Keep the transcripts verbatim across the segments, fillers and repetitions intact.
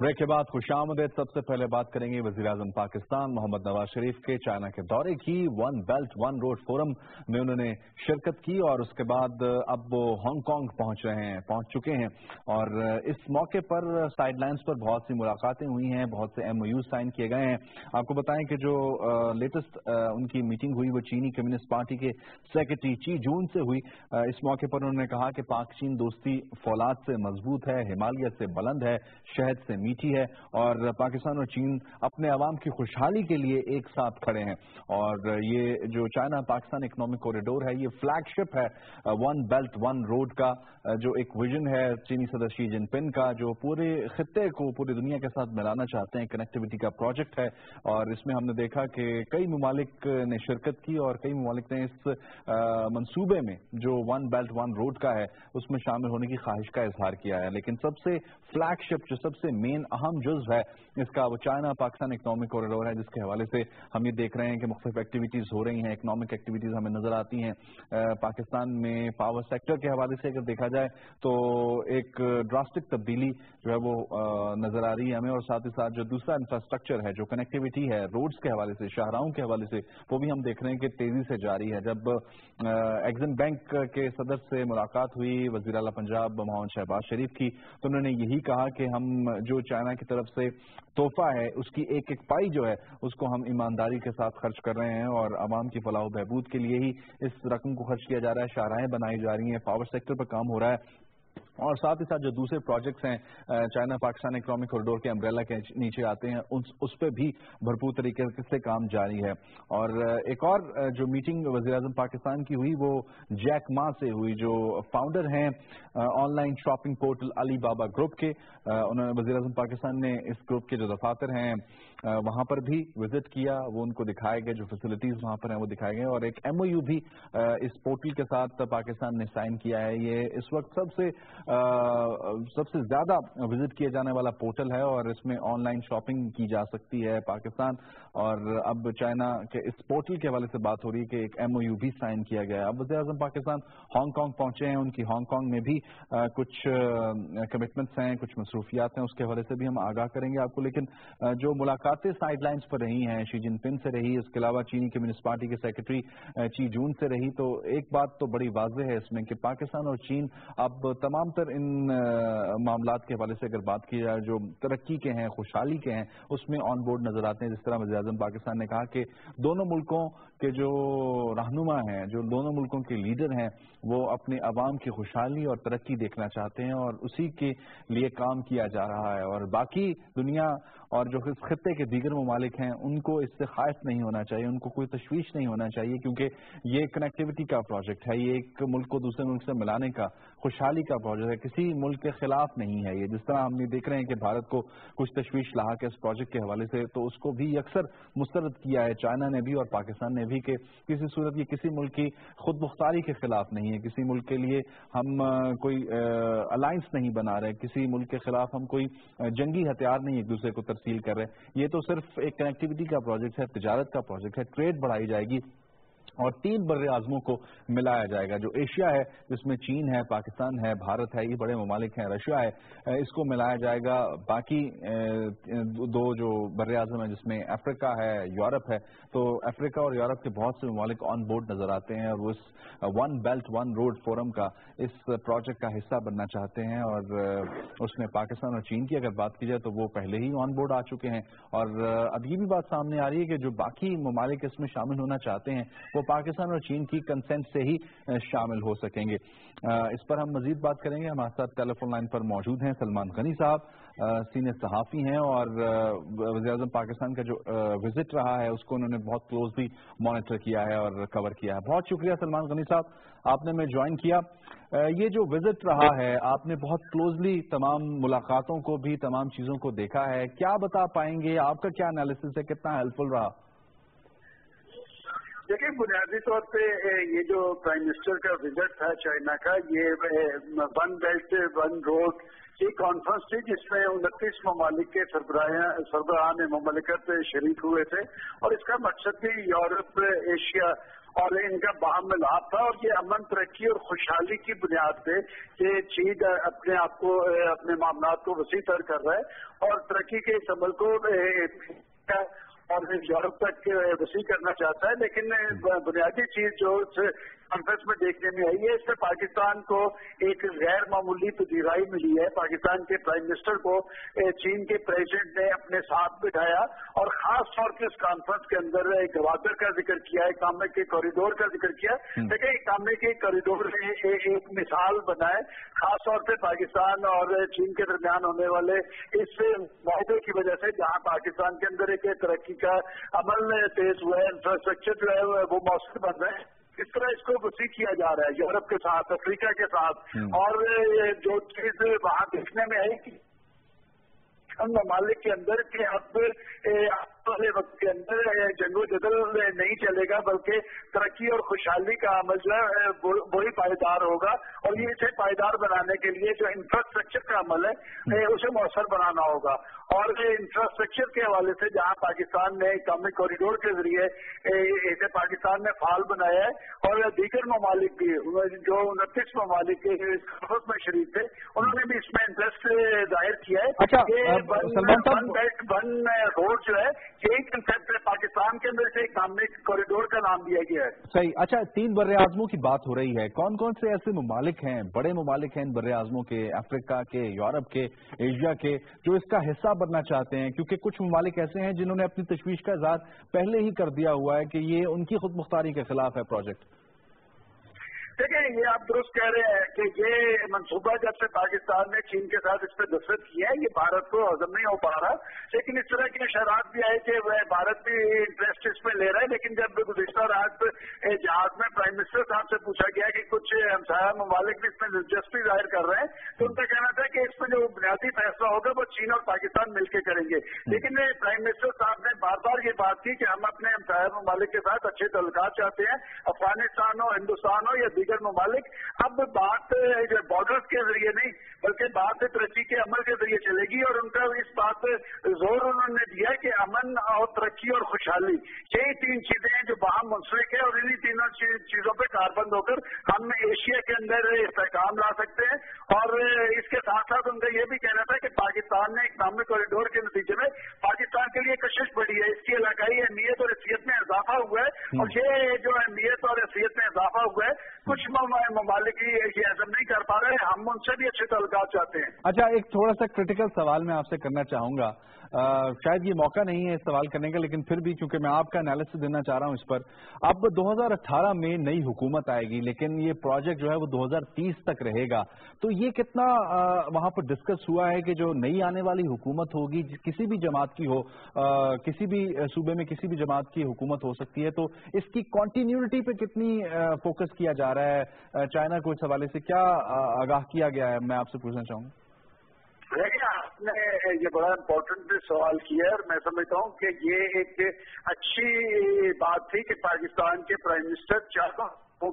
Break के बाद खुशामदीद। सबसे पहले बात करेंगे वज़ीर-ए-आज़म पाकिस्तान मोहम्मद नवाज शरीफ के चाइना के दौरे की। One belt one road forum में उन्होंने शिरकत की और उसके बाद अब वो हांगकांग पहुंच रहे हैं पहुंच चुके हैं और इस मौके पर साइडलाइंस पर बहुत सी मुलाकातें हुई हैं, बहुत से एमओयू साइन किए गए हैं। आपको बताएं कि जो लेटेस्ट उनकी मीटिंग हुई वो चीनी कम्युनिस्ट पार्टी के सेक्रेटरी ची जून से हुई। इस मौके पर उन्होंने कहा कि पाक चीन दोस्ती फौलाद से मजबूत है, हिमालय से बुलंद है, शहद से मीठी है और पाकिस्तान और चीन अपने अवाम की खुशहाली के लिए एक साथ खड़े हैं। और ये जो चाइना पाकिस्तान इकोनॉमिक कॉरिडोर है ये फ्लैगशिप है वन बेल्ट वन रोड का, जो एक विजन है चीनी सदर शी जिनपिंग का, जो पूरे खित्ते को पूरी दुनिया के साथ मिलाना चाहते हैं। कनेक्टिविटी का प्रोजेक्ट है और इसमें हमने देखा कि कई ममालिक ने शिरकत की और कई ममालिक ने इस मंसूबे में जो वन बेल्ट वन रोड का है उसमें शामिल होने की ख्वाहिश का इजहार किया है। लेकिन सबसे फ्लैगशिप जो सबसे मेन अहम जुज़ है इसका वो चाइना पाकिस्तान इकोनॉमिक कॉरिडोर है, जिसके हवाले से हम ये देख रहे हैं कि मुख्तलिफ एक्टिविटीज़ हो रही हैं, इकोनॉमिक एक्टिविटीज़ हमें नजर आती हैं। पाकिस्तान में पावर सेक्टर के हवाले से अगर देखा जाए तो एक ड्रास्टिक तब्दीली जो है वो नजर आ रही है हमें, और साथ ही साथ जो दूसरा इंफ्रास्ट्रक्चर है, जो कनेक्टिविटी है रोड्स के हवाले से, शाहराहों के हवाले से, वो भी हम देख रहे हैं कि तेजी से जारी है। जब एग्जिम बैंक के सदर से मुलाकात हुई वज़ीर आला पंजाब मोहम्मद शहबाज शरीफ की, तो उन्होंने यही कहा कि हम जो चाइना की तरफ से तोहफा है उसकी एक एक पाई जो है उसको हम ईमानदारी के साथ खर्च कर रहे हैं और आवाम की फलाह बहबूद के लिए ही इस रकम को खर्च किया जा रहा है। शाहराहें बनाई जा रही हैं, पावर सेक्टर पर काम हो रहा है और साथ ही साथ जो दूसरे प्रोजेक्ट्स हैं चाइना पाकिस्तान इकोनॉमिक कॉरिडोर के अम्ब्रेला के नीचे आते हैं उस उस पर भी भरपूर तरीके से काम जारी है। और एक और जो मीटिंग वज़ीर-ए-आज़म पाकिस्तान की हुई वो जैक मा से हुई, जो फाउंडर हैं online shopping portal Alibaba group के। उन्होंने वज़ीर-ए-आज़म पाकिस्तान ने इस ग्रुप के जो दफातर हैं वहाँ पर भी विजिट किया, वो उनको दिखाए गए, जो फैसिलिटीज़ वहाँ पर हैं वो दिखाए गए और एक एमओयू भी इस पोर्टल के साथ पाकिस्तान ने साइन किया है। ये इस वक्त सबसे सबसे ज्यादा विजिट किया जाने वाला पोर्टल है और इसमें ऑनलाइन शॉपिंग की जा सकती है पाकिस्तान। और अब चाइना के इस पोर्टल के हवाले से बात हो रही है कि एक एमओयू भी साइन किया गया है। अब वज़ीर-ए-आज़म पाकिस्तान हांगकांग पहुंचे हैं, उनकी हांगकांग में भी आ, कुछ कमिटमेंट्स हैं, कुछ मसरूफियात हैं, उसके हवाले से भी हम आगाह करेंगे आपको। लेकिन आ, जो मुलाकातें साइडलाइंस पर रही हैं, शी जिनपिंग से रही, इसके अलावा चीनी कम्युनिस्ट पार्टी के सेक्रेटरी ची जून से रही, तो एक बात तो बड़ी वाज़ेह है इसमें कि पाकिस्तान और चीन अब तमाम तर इन मामलात के हवाले से अगर बात की जाए जो तरक्की के हैं, खुशहाली के हैं, उसमें ऑन बोर्ड नजर आते हैं। जिस तरह वज़ीर-ए-आज़म पाकिस्तान ने कहा कि दोनों मुल्कों के जो रहनुमा हैं, जो दोनों मुल्कों के लीडर हैं, वो अपने अवाम की खुशहाली और तरक्की देखना चाहते हैं और उसी के लिए काम किया जा रहा है। और बाकी दुनिया और जो इस खित्ते के दीगर ममालिक हैं उनको इससे खाइफ नहीं होना चाहिए, उनको कोई तशवीश नहीं होना चाहिए, क्योंकि ये कनेक्टिविटी का प्रोजेक्ट है, ये एक मुल्क को दूसरे मुल्क से मिलाने का, खुशहाली का प्रोजेक्ट है, किसी मुल्क के खिलाफ नहीं है ये। जिस तरह हम ये देख रहे हैं कि भारत को कुछ तशवीश लाहा के इस प्रोजेक्ट के हवाले से, तो उसको भी अक्सर मुस्तरद किया है चाइना ने भी और पाकिस्तान ने भी कि किसी सूरत ये किसी मुल्क की खुद मुख्तारी के खिलाफ नहीं है, किसी मुल्क के लिए हम कोई अलायंस नहीं बना रहे, किसी मुल्क के खिलाफ हम कोई जंगी हथियार नहीं एक दूसरे को तरसील कर रहे। ये तो सिर्फ एक कनेक्टिविटी का प्रोजेक्ट है, तिजारत का प्रोजेक्ट है, ट्रेड बढ़ाई जाएगी और तीन बड़े आज़मों को मिलाया जाएगा। जो एशिया है जिसमें चीन है, पाकिस्तान है, भारत है, ये बड़े ममालिक हैं, रशिया है, इसको मिलाया जाएगा। बाकी दो जो बड़े आज़म है जिसमें अफ्रीका है, यूरोप है, तो अफ्रीका और यूरोप के बहुत से ममालिक ऑन बोर्ड नजर आते हैं और वो इस one belt one road forum का इस प्रोजेक्ट का हिस्सा बनना चाहते हैं। और उसमें पाकिस्तान और चीन की अगर बात की जाए तो वो पहले ही ऑन बोर्ड आ चुके हैं और अब ये भी बात सामने आ रही है कि जो बाकी ममालिक इसमें शामिल होना चाहते हैं वो पाकिस्तान और चीन की कंसेंट से ही शामिल हो सकेंगे। इस पर हम मजीद बात करेंगे। हमारे साथ टेलीफोन लाइन पर मौजूद हैं सलमान गनी साहब, सीनियर सहाफ़ी हैं और वज़ीर-ए-आज़म पाकिस्तान का जो विजिट रहा है उसको उन्होंने बहुत क्लोजली मॉनिटर किया है और कवर किया है। बहुत शुक्रिया सलमान गनी साहब, आपने मैं ज्वाइन किया। ये जो विजिट रहा है आपने बहुत क्लोजली तमाम मुलाकातों को भी, तमाम चीज़ों को देखा है, क्या बता पाएंगे, आपका क्या एनालिसिस है, कितना हेल्पफुल रहा? دیکھیں بنیادی طور پہ یہ جو پرائم منسٹر کا وزٹ تھا چائنا کا، یہ ون بیلٹ ون روڈ یہ کانفرنس تھی جس میں انتیس ممالک کے سربراہان مملکت شریک ہوئے تھے، اور اس کا مقصد بھی یورپ، ایشیا اور ان کا باہم ملاپ تھا، اور یہ امن، ترقی اور خوشحالی کی بنیاد پہ کہ چین اپنے آپ کو اپنے معاملات کو وسیع تر کر رہا ہے اور ترقی کے اس عمل کو اور یورپ تک وسیع کرنا چاہتا ہے۔ لیکن بنیادی چیز جو کانفرنس میں دیکھنے میں آئی ہے، اس سے پاکستان کو ایک غیر معمولی پذیرائی ملی ہے۔ پاکستان کے پرائم منسٹر کو چین کے پریزیڈنٹ نے اپنے ساتھ بٹھایا اور خاص طور پہ اس کانفرنس کے اندر گوادر کا ذکر کیا، اقامے کے کوریڈور کا ذکر کیا۔ دیکھیں اقامے کے کوریڈور نے ایک مثال بنائے، خاص طور پہ پاکستان اور چین کے درمیان ہونے والے اس معاہدے کی وجہ سے، جہاں پاکستان کے اندر ایک ترقی کا عمل تیز ہوا ہے، انفراسٹرکچر جو ہے وہ مؤثر بن رہا ہے، اس طرح اس کو وسیع کیا جا رہا ہے یورپ کے ساتھ، افریقہ کے ساتھ۔ اور جو چیز وہاں دیکھنے میں آئی کہ ان ممالک کے اندر کہ اب والے وقت کے اندر جنگ و جدل نہیں چلے گا، بلکہ ترقی اور خوشحالی کا عمل جو ہے وہی پائیدار ہوگا، اور یہ اسے پائیدار بنانے کے لیے جو انفراسٹرکچر کا عمل ہے اسے مؤثر بنانا ہوگا۔ اور انفراسٹرکچر کے حوالے سے جہاں پاکستان نے اقامتی کوریڈور کے ذریعے اسے پاکستان نے فعال بنایا ہے، اور دیگر ممالک بھی جو انتیس ممالک کانفرنس میں شریک تھے انہوں نے بھی اس میں انٹرسٹ ظاہر کیا ہے کہ ون بیلٹ ون روڈ جو ہے یہی کنسپٹ ہے، پاکستان کے اندر سے اقامتی کوریڈور کا نام دیا گیا ہے۔ صحیح۔ اچھا، تین بر اعظموں کی بات ہو رہی ہے، کون کون سے ایسے ممالک ہیں، بڑے ممالک ہیں ان بر اعظموں کے، افریقہ کے، یورپ کے، ایشیا کے، جو اس کا حصہ بننا چاہتے ہیں؟ کیونکہ کچھ ممالک ایسے ہیں جنہوں نے اپنی تشویش کا اظہار پہلے ہی کر دیا ہوا ہے کہ یہ ان کی خود مختاری کے خلاف ہے پروجیکٹ۔ دیکھیں یہ آپ درست کہہ رہے ہیں کہ یہ منصوبہ جب سے پاکستان نے چین کے ساتھ اس پہ دستخط کیا ہے، یہ بھارت کو ہضم نہیں ہو پا رہا، لیکن اس طرح کی اشارات بھی آئے کہ وہ بھارت بھی انٹرسٹ اس میں لے رہا ہے۔ لیکن جب گزشتہ رات جہاز میں پرائم منسٹر صاحب سے پوچھا گیا کہ کچھ ہمسایہ ممالک بھی اس میں دلچسپی ظاہر کر رہے ہیں، تو ان کا کہنا تھا کہ اس میں جو بنیادی فیصلہ ہوگا وہ چین اور پاکستان مل کے کریں گے۔ لیکن پرائم منسٹر صاحب نے بار بار یہ بات کی کہ ہم اپنے ہمسایہ ممالک کے ساتھ اچھے تعلقات چاہتے ہیں، افغانستان ہو، ہندوستان ہو یا دیگر ممالک۔ اب بات بارڈرز کے ذریعے نہیں بلکہ بات ترقی کے عمل کے ذریعے چلے گی، اور ان کا اس بات پہ زور انہوں نے دیا کہ امن اور ترقی اور خوشحالی یہی تین چیزیں ہیں جو باہم منسلک ہیں، اور انہی تینوں چیزوں پہ کاربند ہو کر ہم ایشیا کے اندر استحکام لا سکتے ہیں۔ اور اس کے ساتھ ساتھ ان کا یہ بھی کہنا تھا کہ پاکستان نے اقامتی کوریڈور کے نتیجے میں پاکستان کے لیے کشش بڑھی ہے، اس کی علاقائی اہمیت اور حیثیت میں اضافہ ہوا ہے، اور یہ جو اہمیت اور حیثیت میں اضافہ ہوا ہے کچھ ممالک یہ عزم نہیں کر پا رہے، ہم ان سے بھی اچھے تعلقات چاہتے ہیں۔ اچھا، ایک تھوڑا سا کریٹیکل سوال میں آپ سے کرنا چاہوں گا، شاید یہ موقع نہیں ہے اس سوال کرنے کا، لیکن پھر بھی چونکہ میں آپ کا انالیسس دینا چاہ رہا ہوں اس پر۔ اب دو ہزار اٹھارہ میں نئی حکومت آئے گی، لیکن یہ پروجیکٹ جو ہے وہ دو ہزار تیس تک رہے گا، تو یہ کتنا وہاں پر ڈسکس ہوا ہے کہ جو نئی آنے والی حکومت ہوگی کسی بھی جماعت کی ہو، کسی بھی صوبے میں کسی بھی جماعت کی حکومت ہو سکتی ہے، تو اس کی کنٹینیوٹی پہ کتنی فوکس کیا جا رہا ہے؟ چائنا کو اس حوالے سے کیا آگاہ کیا گیا ہے، میں آپ سے پوچھنا چاہوں گا۔ دیکھیں آپ نے یہ بڑا امپورٹنٹ سوال کیا ہے، اور میں سمجھتا ہوں کہ یہ ایک اچھی بات تھی کہ پاکستان کے پرائم منسٹر چاہتا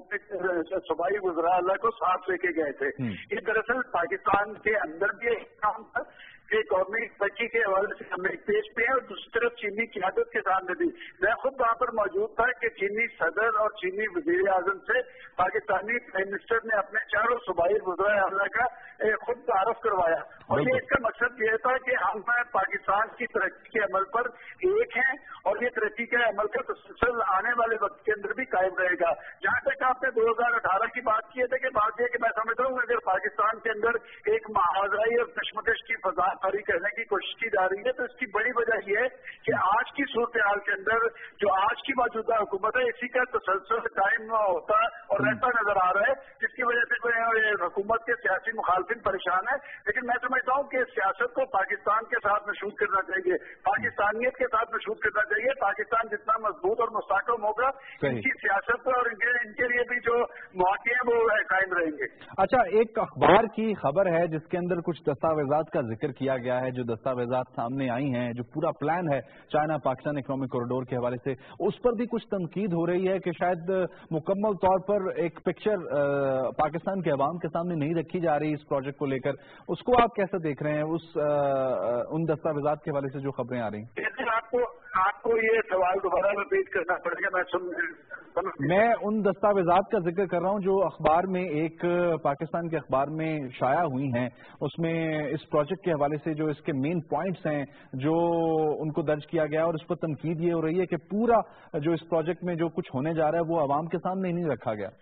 صوبائی وزراء اللہ کو ساتھ لے کے گئے تھے۔ یہ دراصل پاکستان کے اندر بھی ایک کام تھا کہ قومی ترقی کے حوالے سے ہم ایک پیش پہ ہیں، اور دوسری طرف چینی قیادت کے سامنے بھی میں خود وہاں پر موجود تھا کہ چینی صدر اور چینی وزیر اعظم سے پاکستانی پرائم منسٹر نے اپنے چاروں صوبائی وزراء اعلیٰ کا خود تعارف کروایا، اور یہ اس کا مقصد یہ تھا کہ ہم پاکستان کی ترقی کے عمل پر ایک ہیں، اور یہ ترقی کے عمل کا تسلسل آنے والے وقت کے اندر بھی قائم رہے گا۔ جہاں تک آپ نے دو ہزار اٹھارہ کی بات کی ہے کہ بات یہ کہ میں سمجھتا ہوں اگر پاکستان کے اندر ایک محاذائی اور کشمکش کی فضا خاری کرنے کی کوشش کی جا رہی ہے، تو اس کی بڑی وجہ یہ ہے کہ آج کی صورتحال کے اندر جو آج کی موجودہ حکومت ہے اسی کا تسلسل قائم ہوتا اور رہتا نظر آ رہا ہے، جس کی وجہ سے حکومت کے سیاسی مخالفین پریشان ہے۔ لیکن میں سمجھتا ہوں کہ سیاست کو پاکستان کے ساتھ مشہور کرنا چاہیے، پاکستانیت کے ساتھ مشہور کرنا چاہیے۔ پاکستان جتنا مضبوط اور مستحکم ہوگا ان کی سیاست اور ان کے لیے بھی جو مواقع ہیں وہ قائم رہیں گے۔ اچھا، ایک اخبار کی خبر ہے جس کے اندر کچھ دستاویزات کا ذکر کیا گیا ہے, جو دستاویزات سامنے آئی ہیں, جو پورا پلان ہے چائنا پاکستان اکنامک کوریڈور کے حوالے سے, اس پر بھی کچھ تنقید ہو رہی ہے کہ شاید مکمل طور پر ایک پکچر پاکستان کے عوام کے سامنے نہیں رکھی جا رہی اس پروجیکٹ کو لے کر. اس کو آپ کیسے دیکھ رہے ہیں, اس ان دستاویزات کے حوالے سے جو خبریں آ رہی ہیں؟ آپ کو آپ کو یہ سوال دوبارہ ریپیٹ کرنا پڑے گا, میں سن میں ان دستاویزات کا ذکر کر رہا ہوں جو اخبار میں, ایک پاکستان کے اخبار میں شائع ہوئی ہیں. اس میں اس پروجیکٹ کے حوالے سے جو اس کے مین پوائنٹس ہیں جو ان کو درج کیا گیا, اور اس پر تنقید یہ ہو رہی ہے کہ پورا جو اس پروجیکٹ میں جو کچھ ہونے جا رہا ہے وہ عوام کے سامنے نہیں رکھا گیا.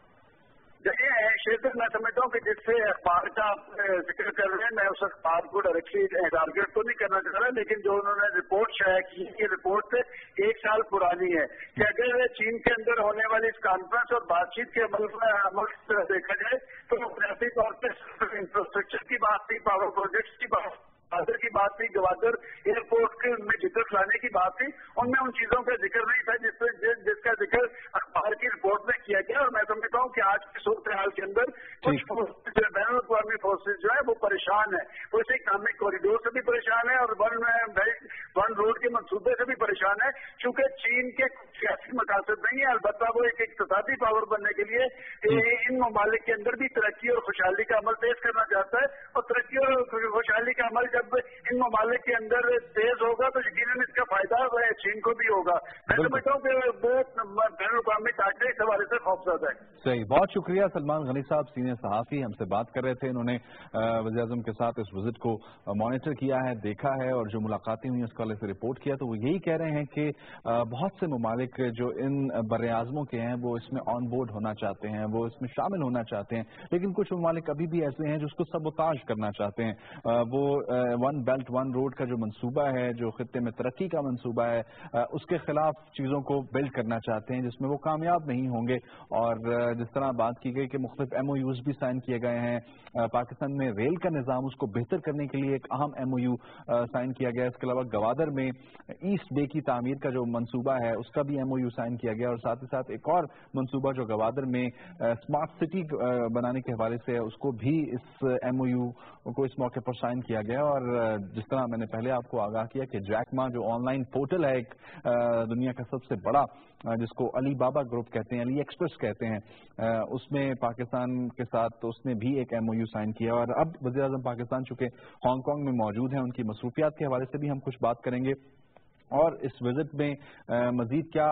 دیکھیے شیخر, میں سمجھتا ہوں کہ جس سے اخبار کا آپ ذکر کر رہے ہیں, میں اس اخبار کو ڈائریکٹلی ٹارگیٹ تو نہیں کرنا چاہ رہا, لیکن جو انہوں نے رپورٹ شائع کی ہے, یہ رپورٹ ایک سال پرانی ہے کہ اگر چین کے اندر ہونے والی اس کانفرنس اور بات چیت کے عمل عمل دیکھا جائے تو بنیادی طور پہ انفراسٹرکچر کی بات تھی, پاور پروجیکٹس کی بات گوادر کی بات تھی, گوادر ایئرپورٹ میں جدت لانے کی بات تھی. ان میں ان چیزوں کا ذکر نہیں تھا جس جس کا ذکر اخبار کی رپورٹ میں کیا گیا. اور میں سمجھتا ہوں کہ آج کی صورتحال کے اندر کچھ بین الاقوامی فورسز جو ہے وہ پریشان ہے, وہ اس اکنامک کوریڈور سے بھی پریشان ہے اور ون بیلٹ ون روڈ کے منصوبے سے بھی پریشان ہے, چونکہ چین کے سیاسی مقاصد نہیں ہے, البتہ وہ ایک اقتصادی پاور بننے کے لیے ان ممالک کے اندر بھی ترقی اور خوشحالی کا عمل تیز کرنا چاہتا ہے. اور ترقی اور خوشحالی کا عمل جب ان ممالک کے اندر تیز ہوگا تو یقیناً اس کا فائدہ چین کو بھی ہوگا. میں سمجھتا ہوں کہ وہ بین الاقوامی طاقتیں اس حوالے سے خوفزدہ ہے. صحیح, بہت شکریہ. سلمان غنی صاحب سینئر صحافی ہم سے بات کر رہے تھے. انہوں نے وزیر اعظم کے ساتھ اس وزٹ کو مانیٹر کیا ہے, دیکھا ہے, اور جو ملاقاتیں ہوئی اس کے حوالے سے رپورٹ کیا. تو وہ یہی کہہ رہے ہیں کہ بہت سے ممالک جو ان بر اعظموں کے ہیں وہ اس میں آن بورڈ ہونا چاہتے ہیں, وہ اس میں شامل ہونا چاہتے ہیں, لیکن کچھ ممالک ابھی بھی ایسے ہیں جو اس کو سبوتاژ کرنا چاہتے ہیں. وہ ون بیلٹ ون روڈ کا جو منصوبہ ہے, جو خطے میں ترقی کا منصوبہ ہے, اس کے خلاف چیزوں کو بلڈ کرنا چاہتے ہیں جس میں وہ کامیاب نہیں ہوں گے. اور جس طرح بات کی گئی کہ مختلف ایم او یوز بھی سائن کیے گئے ہیں, پاکستان میں ریل کا نظام اس کو بہتر کرنے کے لیے ایک اہم ایم او یو سائن کیا گیا. اس کے علاوہ گوادر میں ایسٹ بے کی تعمیر کا جو منصوبہ ہے اس کا بھی ایم او یو سائن کیا گیا, اور ساتھ ہی ساتھ ایک اور منصوبہ جو گوادر میں اسمارٹ سٹی بنانے کے حوالے سے ہے اس کو بھی اس ایم او یو کو اس موقع پر سائن کیا گیا. اور جس طرح میں نے پہلے آپ کو آگاہ کیا کہ جیکما جو آن لائن پورٹل ہے ایک دنیا کا سب سے بڑا, جس کو علی بابا گروپ کہتے ہیں, علی ایکسپریس کہتے ہیں, اس میں پاکستان کے ساتھ اس نے بھی ایک ایم او یو سائن کیا. اور اب وزیر اعظم پاکستان چونکہ ہانگ کانگ میں موجود ہیں, ان کی مصروفیات کے حوالے سے بھی ہم کچھ بات کریں گے, اور اس وزٹ میں مزید کیا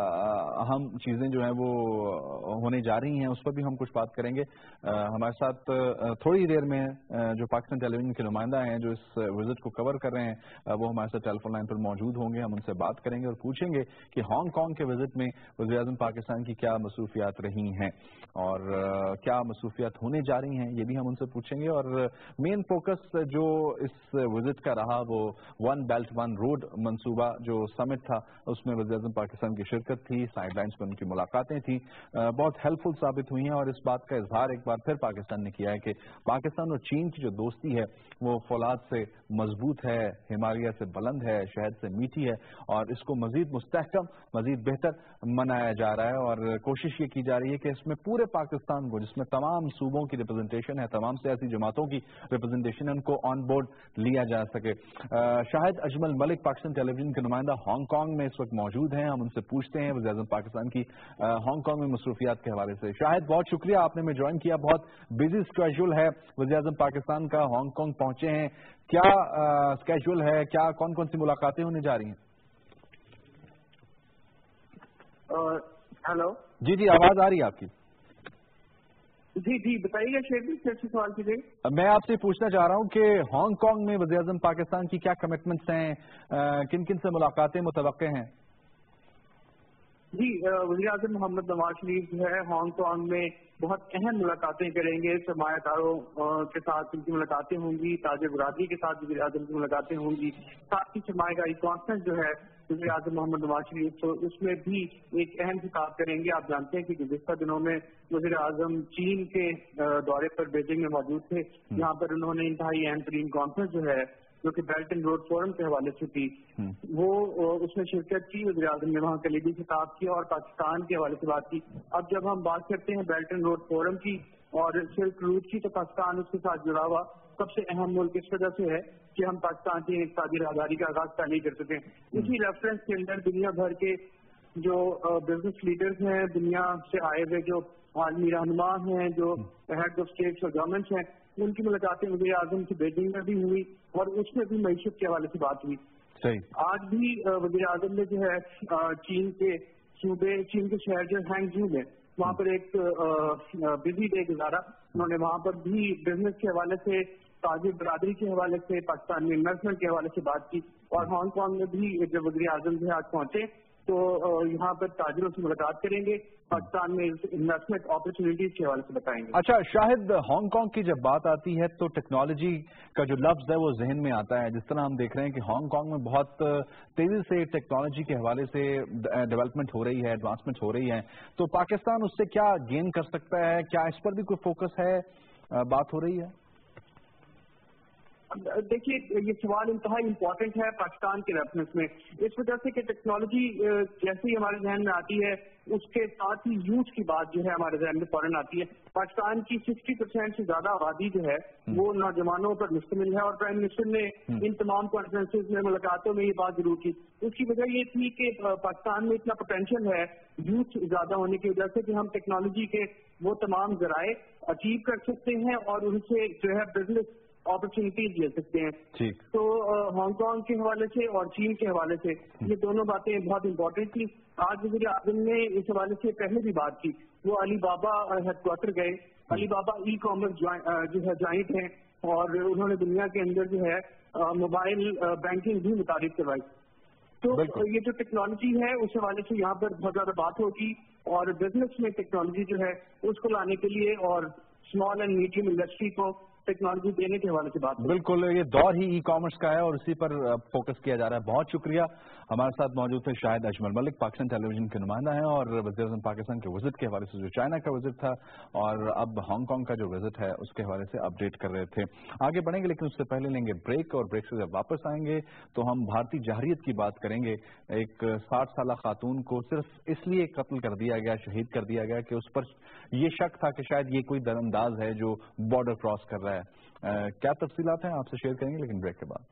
اہم چیزیں جو ہیں وہ ہونے جا رہی ہیں اس پر بھی ہم کچھ بات کریں گے. ہمارے ساتھ تھوڑی دیر میں جو پاکستان ٹیلی ویژن کے نمائندہ ہیں جو اس وزٹ کو کور کر رہے ہیں وہ ہمارے ساتھ ٹیلی فون لائن پر موجود ہوں گے. ہم ان سے بات کریں گے اور پوچھیں گے کہ ہانگ کانگ کے وزٹ میں وزیر اعظم پاکستان کی کیا مصروفیات رہی ہیں اور کیا مصروفیات ہونے جا رہی ہیں, یہ بھی ہم ان سے پوچھیں گے. اور مین فوکس جو اس وزٹ کا رہا وہ ون بیلٹ ون روڈ منصوبہ جو سمٹ تھا اس میں وزیر اعظم پاکستان کی شرکت تھی, سائیڈ لائنز پر ان کی ملاقاتیں تھیں, بہت ہیلپ فل ثابت ہوئی ہیں. اور اس بات کا اظہار ایک بار پھر پاکستان نے کیا ہے کہ پاکستان اور چین کی جو دوستی ہے وہ فولاد سے مضبوط ہے, ہمالیہ سے بلند ہے, شہد سے میٹھی ہے, اور اس کو مزید مستحکم مزید بہتر منایا جا رہا ہے. اور کوشش یہ کی جا رہی ہے کہ اس میں پورے پاکستان کو, جس میں تمام صوبوں کی ریپرزنٹیشن ہے, تمام سیاسی جماعتوں کی ریپرزنٹیشن ہے, ان کو آن بورڈ لیا جا سکے. شاہد اجمل ملک پاکستان ٹیلی ویژن کے نمائندہ ہانگ کانگ میں اس وقت موجود ہیں, ہم ان سے پوچھتے ہیں وزیر اعظم پاکستان کی ہانگ کانگ میں مصروفیات کے حوالے سے. شاہد, بہت شکریہ آپ نے ہمیں جوائن کیا, بہت بزی اسکیجول ہے وزیر اعظم پاکستان کا, ہانگ کانگ پہنچے ہیں, کیا اسکیجول ہے, کیا کون کون سی ملاقاتیں ہونے جا رہی ہیں؟ ہلو جی جی آواز آ رہی ہے آپ کی. جی جی بتائیے شیخ جی, کیسے سوال کیجیے. میں آپ سے پوچھنا چاہ رہا ہوں کہ ہانگ کانگ میں وزیر اعظم پاکستان کی کیا کمٹمنٹس ہیں, کن کن سے ملاقاتیں متوقع ہیں؟ جی وزیر اعظم محمد نواز شریف جو ہے ہانگ کانگ میں بہت اہم ملاقاتیں کریں گے. سرمایہ کاروں کے ساتھ ان کی ملاقاتیں ہوں گی, تاجر برادری کے ساتھ وزیر اعظم کی ملاقاتیں ہوں گی, ساتھ ہی سرمایہ کاری کانفرنس جو ہے وزیر اعظم محمد نواز شریف تو اس میں بھی ایک اہم خطاب کریں گے. آپ جانتے ہیں کہ گزشتہ دنوں میں وزیر اعظم چین کے دورے پر بیجنگ میں موجود تھے, جہاں پر انہوں نے انتہائی اہم ترین کانفرنس جو ہے جو کہ بیلٹ اینڈ روڈ فورم کے حوالے سے تھی وہ اس میں شرکت کی. وزیر اعظم نے وہاں کلیدی خطاب کیا اور پاکستان کے حوالے سے بات کی. اب جب ہم بات کرتے ہیں بیلٹ اینڈ روڈ فورم کی اور سلک روٹ کی تو پاکستان اس کے ساتھ جڑا ہوا سب سے اہم ملک اس وجہ سے ہے کہ ہم پاکستان کی اقتصادی راہداری کا آغاز پہلے ہی کر سکے. اسی ریفرنس کے اندر دنیا بھر کے جو بزنس لیڈرز ہیں, دنیا سے آئے ہوئے جو عالمی رہنما ہیں, جو ہیڈ آف اسٹیٹس اور گورنمنٹس ہیں, ان کی ملاقاتیں وزیر اعظم کی بیجنگ میں بھی ہوئی اور اس میں بھی معیشت کے حوالے سے بات ہوئی. آج بھی وزیر اعظم نے جو ہے چین کے صوبے, چین کے شہر جو ہینگجو میں, وہاں پر ایک بزی ڈے گزارا. انہوں نے وہاں پر بھی بزنس کے حوالے سے, تاجر برادری کے حوالے سے, پاکستان میں انویسٹمنٹ کے حوالے سے بات کی. اور ہانگ کانگ میں بھی جب وزیر اعظم جو ہے آج پہنچے تو یہاں پر تاجروں سے ملاقات کریں گے, پاکستان میں انویسٹمنٹ اپرچونیٹیز کے حوالے سے بتائیں گے. اچھا شاہد, ہانگ کانگ کی جب بات آتی ہے تو ٹیکنالوجی کا جو لفظ ہے وہ ذہن میں آتا ہے. جس طرح ہم دیکھ رہے ہیں کہ ہانگ کانگ میں بہت تیزی سے ٹیکنالوجی کے حوالے سے ڈیولپمنٹ ہو رہی ہے, ایڈوانسمنٹ ہو رہی ہے, تو پاکستان اس سے کیا گین کر سکتا ہے؟ کیا اس پر بھی کوئی فوکس ہے, بات ہو رہی ہے؟ دیکھیے یہ سوال انتہائی امپورٹنٹ ہے پاکستان کے ریفرنس میں, اس وجہ سے کہ ٹیکنالوجی جیسے ہی ہمارے ذہن میں آتی ہے اس کے ساتھ ہی یوتھ کی بات جو ہے ہمارے ذہن میں فوراً آتی ہے. پاکستان کی سکسٹی پرسینٹ سے زیادہ آبادی جو ہے وہ نوجوانوں پر مشتمل ہے, اور پرائم منسٹر نے ان تمام کانفرنسز میں, ملاقاتوں میں یہ بات ضرور کی. اس کی وجہ یہ تھی کہ پاکستان میں اتنا پوٹینشیل ہے یوتھ زیادہ ہونے کی وجہ سے کہ ہم ٹیکنالوجی کے وہ تمام ذرائع اچیو کر سکتے ہیں اور ان سے جو ہے بزنس اپرچونیٹیز لے سکتے ہیں. تو ہانگ کانگ کے حوالے سے اور چین کے حوالے سے یہ دونوں باتیں بہت امپورٹنٹ تھی. آج وزیر اعظم نے اس حوالے سے پہلے بھی بات کی. وہ علی بابا ہیڈ کوارٹر گئے. علی بابا ای کامرس جو ہے جوائنٹ ہیں اور انہوں نے دنیا کے اندر جو ہے موبائل بینکنگ بھی متعارف کروائی. تو یہ جو ٹیکنالوجی ہے اس حوالے سے یہاں پر بہت زیادہ بات ہوگی, اور بزنس میں ٹیکنالوجی جو ہے اس کو لانے کے لیے اور اسمال اینڈ میڈیم انڈسٹری کو ٹیکنالوجی دینے کے حوالے سے بات. بالکل, یہ دور ہی ای کامرس کا ہے اور اسی پر فوکس کیا جا رہا ہے. بہت شکریہ. ہمارے ساتھ موجود تھے شاہد اجمل ملک, پاکستان ٹیلی ویژن کے نمائندہ ہیں, اور وزیر اعظم پاکستان کے وزٹ کے حوالے سے جو چائنا کا وزٹ تھا اور اب ہانگ کانگ کا جو وزٹ ہے اس کے حوالے سے اپڈیٹ کر رہے تھے. آگے بڑھیں گے لیکن اس سے پہلے لیں گے بریک, اور بریک سے جب واپس آئیں گے تو ہم بھارتی جہریت کی بات کریں گے. ایک ساٹھ سالہ خاتون کو صرف اس لیے قتل کر دیا گیا, شہید کر دیا گیا کہ اس پر یہ شک تھا کہ شاید یہ کوئی در انداز ہے جو بارڈر کراس کر رہا ہے. کیا تفصیلات ہیں آپ سے شیئر کریں گے لیکن بریک کے بعد.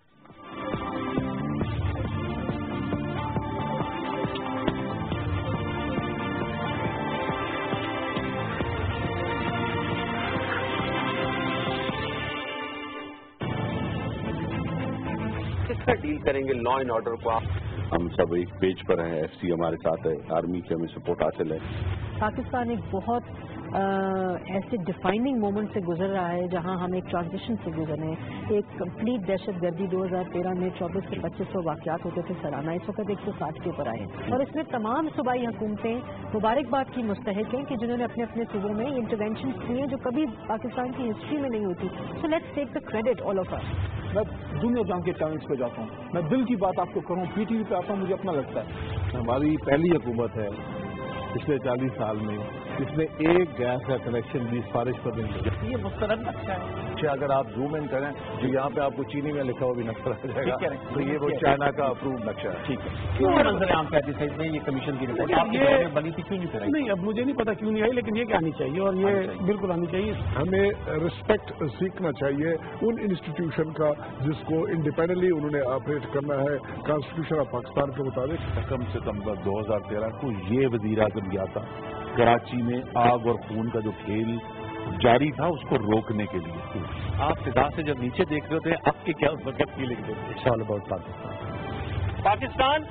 کس طرح ڈیل کریں گے لا اینڈ آرڈر کو؟ ہم سب ایک پیج پر ہیں, ایف سی ہمارے ساتھ ہے, آرمی کی ہمیں سپورٹ حاصل ہے. پاکستان ایک بہت ایسے ڈیفائننگ مومنٹ سے گزر رہا ہے جہاں ہم ایک ٹرانزیشن سے گزر رہے ہیں. ایک کمپلیٹ دہشت گردی دو ہزار تیرہ میں چوبیس سے پچیس سو واقعات ہوتے تھے سالانہ, اس وقت ایک سو ساٹھ کے اوپر آئے ہیں, اور اس میں تمام صوبائی حکومتیں مبارکباد کی مستحق ہیں کہ جنہوں نے اپنے اپنے صوبوں میں انٹروینشن کیے جو کبھی پاکستان کی ہسٹری میں نہیں ہوتی. So let's take the credit all of us. میں دنیا جان کے چینلز پہ جاتا ہوں, میں دل کی بات آپ کو کروں, پی ٹی وی پہ آتا ہوں, مجھے اپنا لگتا ہے ہماری پہلی حکومت ہے پچھلے چالیس سال میں جس میں ایک گیس کا کنیکشن بھی سفارش پر نہیں ملا. یہ مسترد نقشہ ہے. اگر آپ زوم ان کریں جو یہاں پہ آپ کو چینی میں لکھا ہوا بھی نقشہ آ جائے گا, تو یہ وہ چائنا کا اپروو نقشہ ہے. ٹھیک ہے, کیوں نظر عام پہ سائز میں یہ کمیشن کی رپورٹ آپ کی بنی تھی, کیوں نہیں کرائی؟ نہیں, اب مجھے نہیں پتا کیوں نہیں آئی, لیکن یہ کہ آنی چاہیے اور یہ بالکل آنی چاہیے. ہمیں رسپیکٹ سیکھنا چاہیے ان انسٹیٹیوشن کا جس کو انڈیپینڈنٹلی انہوں نے آپریٹ کرنا ہے کانسٹیٹیوشن آف پاکستان کے مطابق. کم ستمبر دو ہزار تیرہ کو یہ وزیر اعظم گیا تھا کراچی میں آگ اور خون کا جو کھیل جاری تھا اس کو روکنے کے لیے. آپ فضا سے جب نیچے دیکھ رہے تھے اب کے کیا اس وقت فیلنگ تھے؟ سال بعد پاکستان پاکستان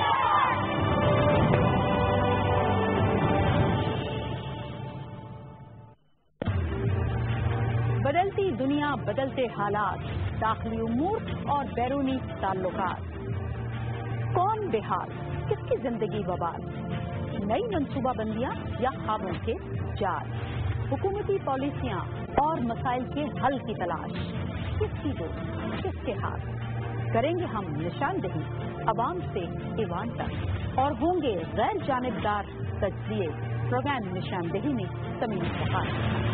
بدلتی دنیا, بدلتے حالات, داخلی امور اور بیرونی تعلقات. کون بے حال, کس کی زندگی وبال, نئی منصوبہ بندیاں یا خوابوں کے جال, حکومتی پالیسیاں اور مسائل کے حل کی تلاش. کس کی دوست, کس کے ہاتھ, کریں گے ہم نشاندہی عوام سے ایوان تک, اور ہوں گے غیر جانبدار تجزیے. پروگرام نشاندہی میں تمیم صفحات.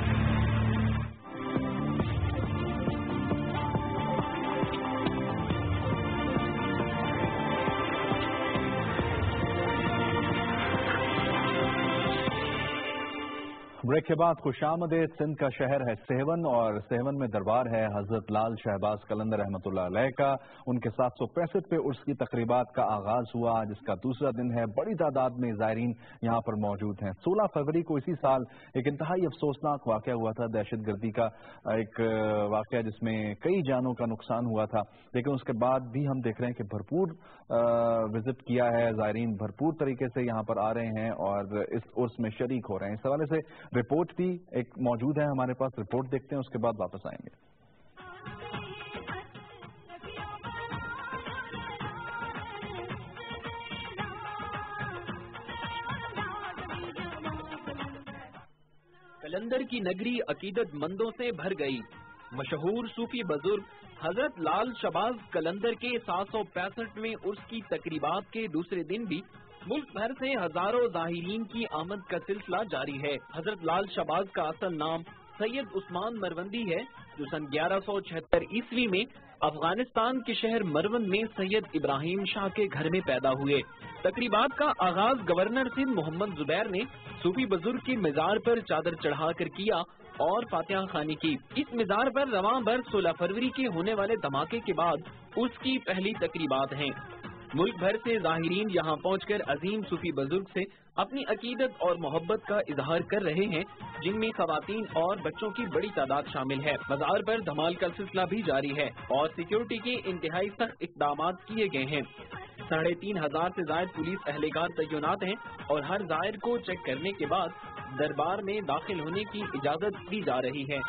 ब्रेक के बाद खुशामदीद। सिंध का शहर है सेहवन और सेहवन में दरबार है हजरत लाल शहबाज कलंदर रहमतुल्लाह अलैह का। उनके सात सौ पैंसठ पे उर्स की तकरीबात का आगाज हुआ, जिसका दूसरा दिन है। बड़ी तादाद में ज़ायरीन यहाँ पर मौजूद हैं। सोलह फरवरी को इसी साल एक इंतहाई अफसोसनाक वाक़या हुआ था, दहशत गर्दी का एक वाक़या जिसमें कई जानों का नुकसान हुआ था। लेकिन उसके बाद भी हम देख रहे हैं कि भरपूर विजिट किया है, ज़ायरीन भरपूर तरीके से यहाँ पर आ रहे हैं और इस उर्स में शरीक हो रहे हैं। इस हवाले से रिपोर्ट भी एक मौजूद है हमारे पास, रिपोर्ट देखते हैं, उसके बाद वापस आएंगे। कलंदर की नगरी अकीदतमंदों से भर गई। मशहूर सूफी बुजुर्ग हजरत लाल शहबाज कलंदर के सात सौ पैंसठवें उर्स की तकरीबात के दूसरे दिन भी मुल्क भर से हजारों ज़ाहिरीन की आमद का सिलसिला जारी है। हजरत लाल शहबाज का असल नाम सैयद उस्मान मरवंदी है, जो सन ग्यारह सौ छिहत्तर ईस्वी में अफगानिस्तान के शहर मरवंद में सैयद इब्राहिम शाह के घर में पैदा हुए। तकरीबात का आगाज गवर्नर सिंध मोहम्मद जुबैर ने सूफी बुजुर्ग की मज़ार पर चादर चढ़ाकर किया और फातिहा खानी की। इस मज़ार पर रवां बर्स सोलह फरवरी के होने वाले धमाके के बाद उसकी पहली तकरीबात हैं। मुल्क भर से ज़ाहिरीन यहाँ पहुँचकर अजीम सूफी बुजुर्ग से अपनी अकीदत और मोहब्बत का इजहार कर रहे हैं, जिनमें खवातीन और बच्चों की बड़ी तादाद शामिल है। बाजार पर धमाल का सिलसिला भी जारी है और सिक्योरिटी के इंतहाई सख्त इक़दाम किए गए हैं। साढ़े तीन हजार से ज्यादा पुलिस एहलकार तैनात हैं और हर ज़ाहिर को चेक करने के बाद दरबार में दाखिल होने की इजाजत दी जा रही है।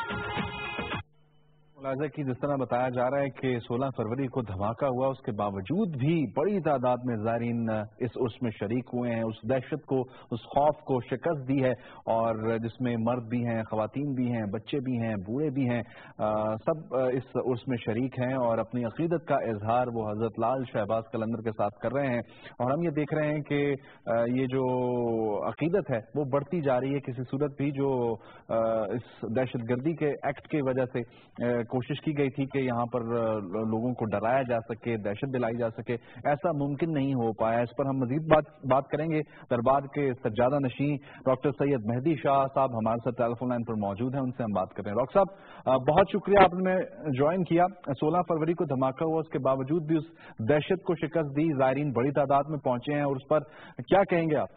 मुलाज़ा की जिस तरह बताया जा रहा है कि सोलह फरवरी को धमाका हुआ, उसके बावजूद भी बड़ी तादाद में ज़ायरीन इस उर्स में शरीक हुए हैं। उस दहशत को, उस खौफ को शिकस्त दी है और जिसमें मर्द भी हैं, ख़वातीन भी हैं, बच्चे भी हैं, बूढ़े भी हैं, आ, सब इस उर्स में शरीक हैं और अपनी अकीदत का इजहार वो हज़रत लाल शहबाज कलंदर के साथ कर रहे हैं। और हम ये देख रहे हैं कि ये जो अकीदत है वो बढ़ती जा रही है। किसी सूरत भी जो इस दहशत गर्दी के एक्ट की वजह से कोशिश की गई थी कि यहाँ पर लोगों को डराया जा सके, दहशत दिलाई जा सके, ऐसा मुमकिन नहीं हो पाया। इस पर हम मजीद बात बात करेंगे। दरबार के सज्जादा नशीं डॉक्टर सैयद मेहदी शाह साहब हमारे साथ टेलीफोन लाइन पर मौजूद हैं, उनसे हम बात कर रहे हैं। डॉक्टर साहब, बहुत शुक्रिया आपने ज्वाइन किया। सोलह फरवरी को धमाका हुआ, उसके बावजूद भी उस दहशत को शिकस्त दी, ज़ायरीन बड़ी तादाद में पहुंचे हैं और उस पर क्या कहेंगे आप?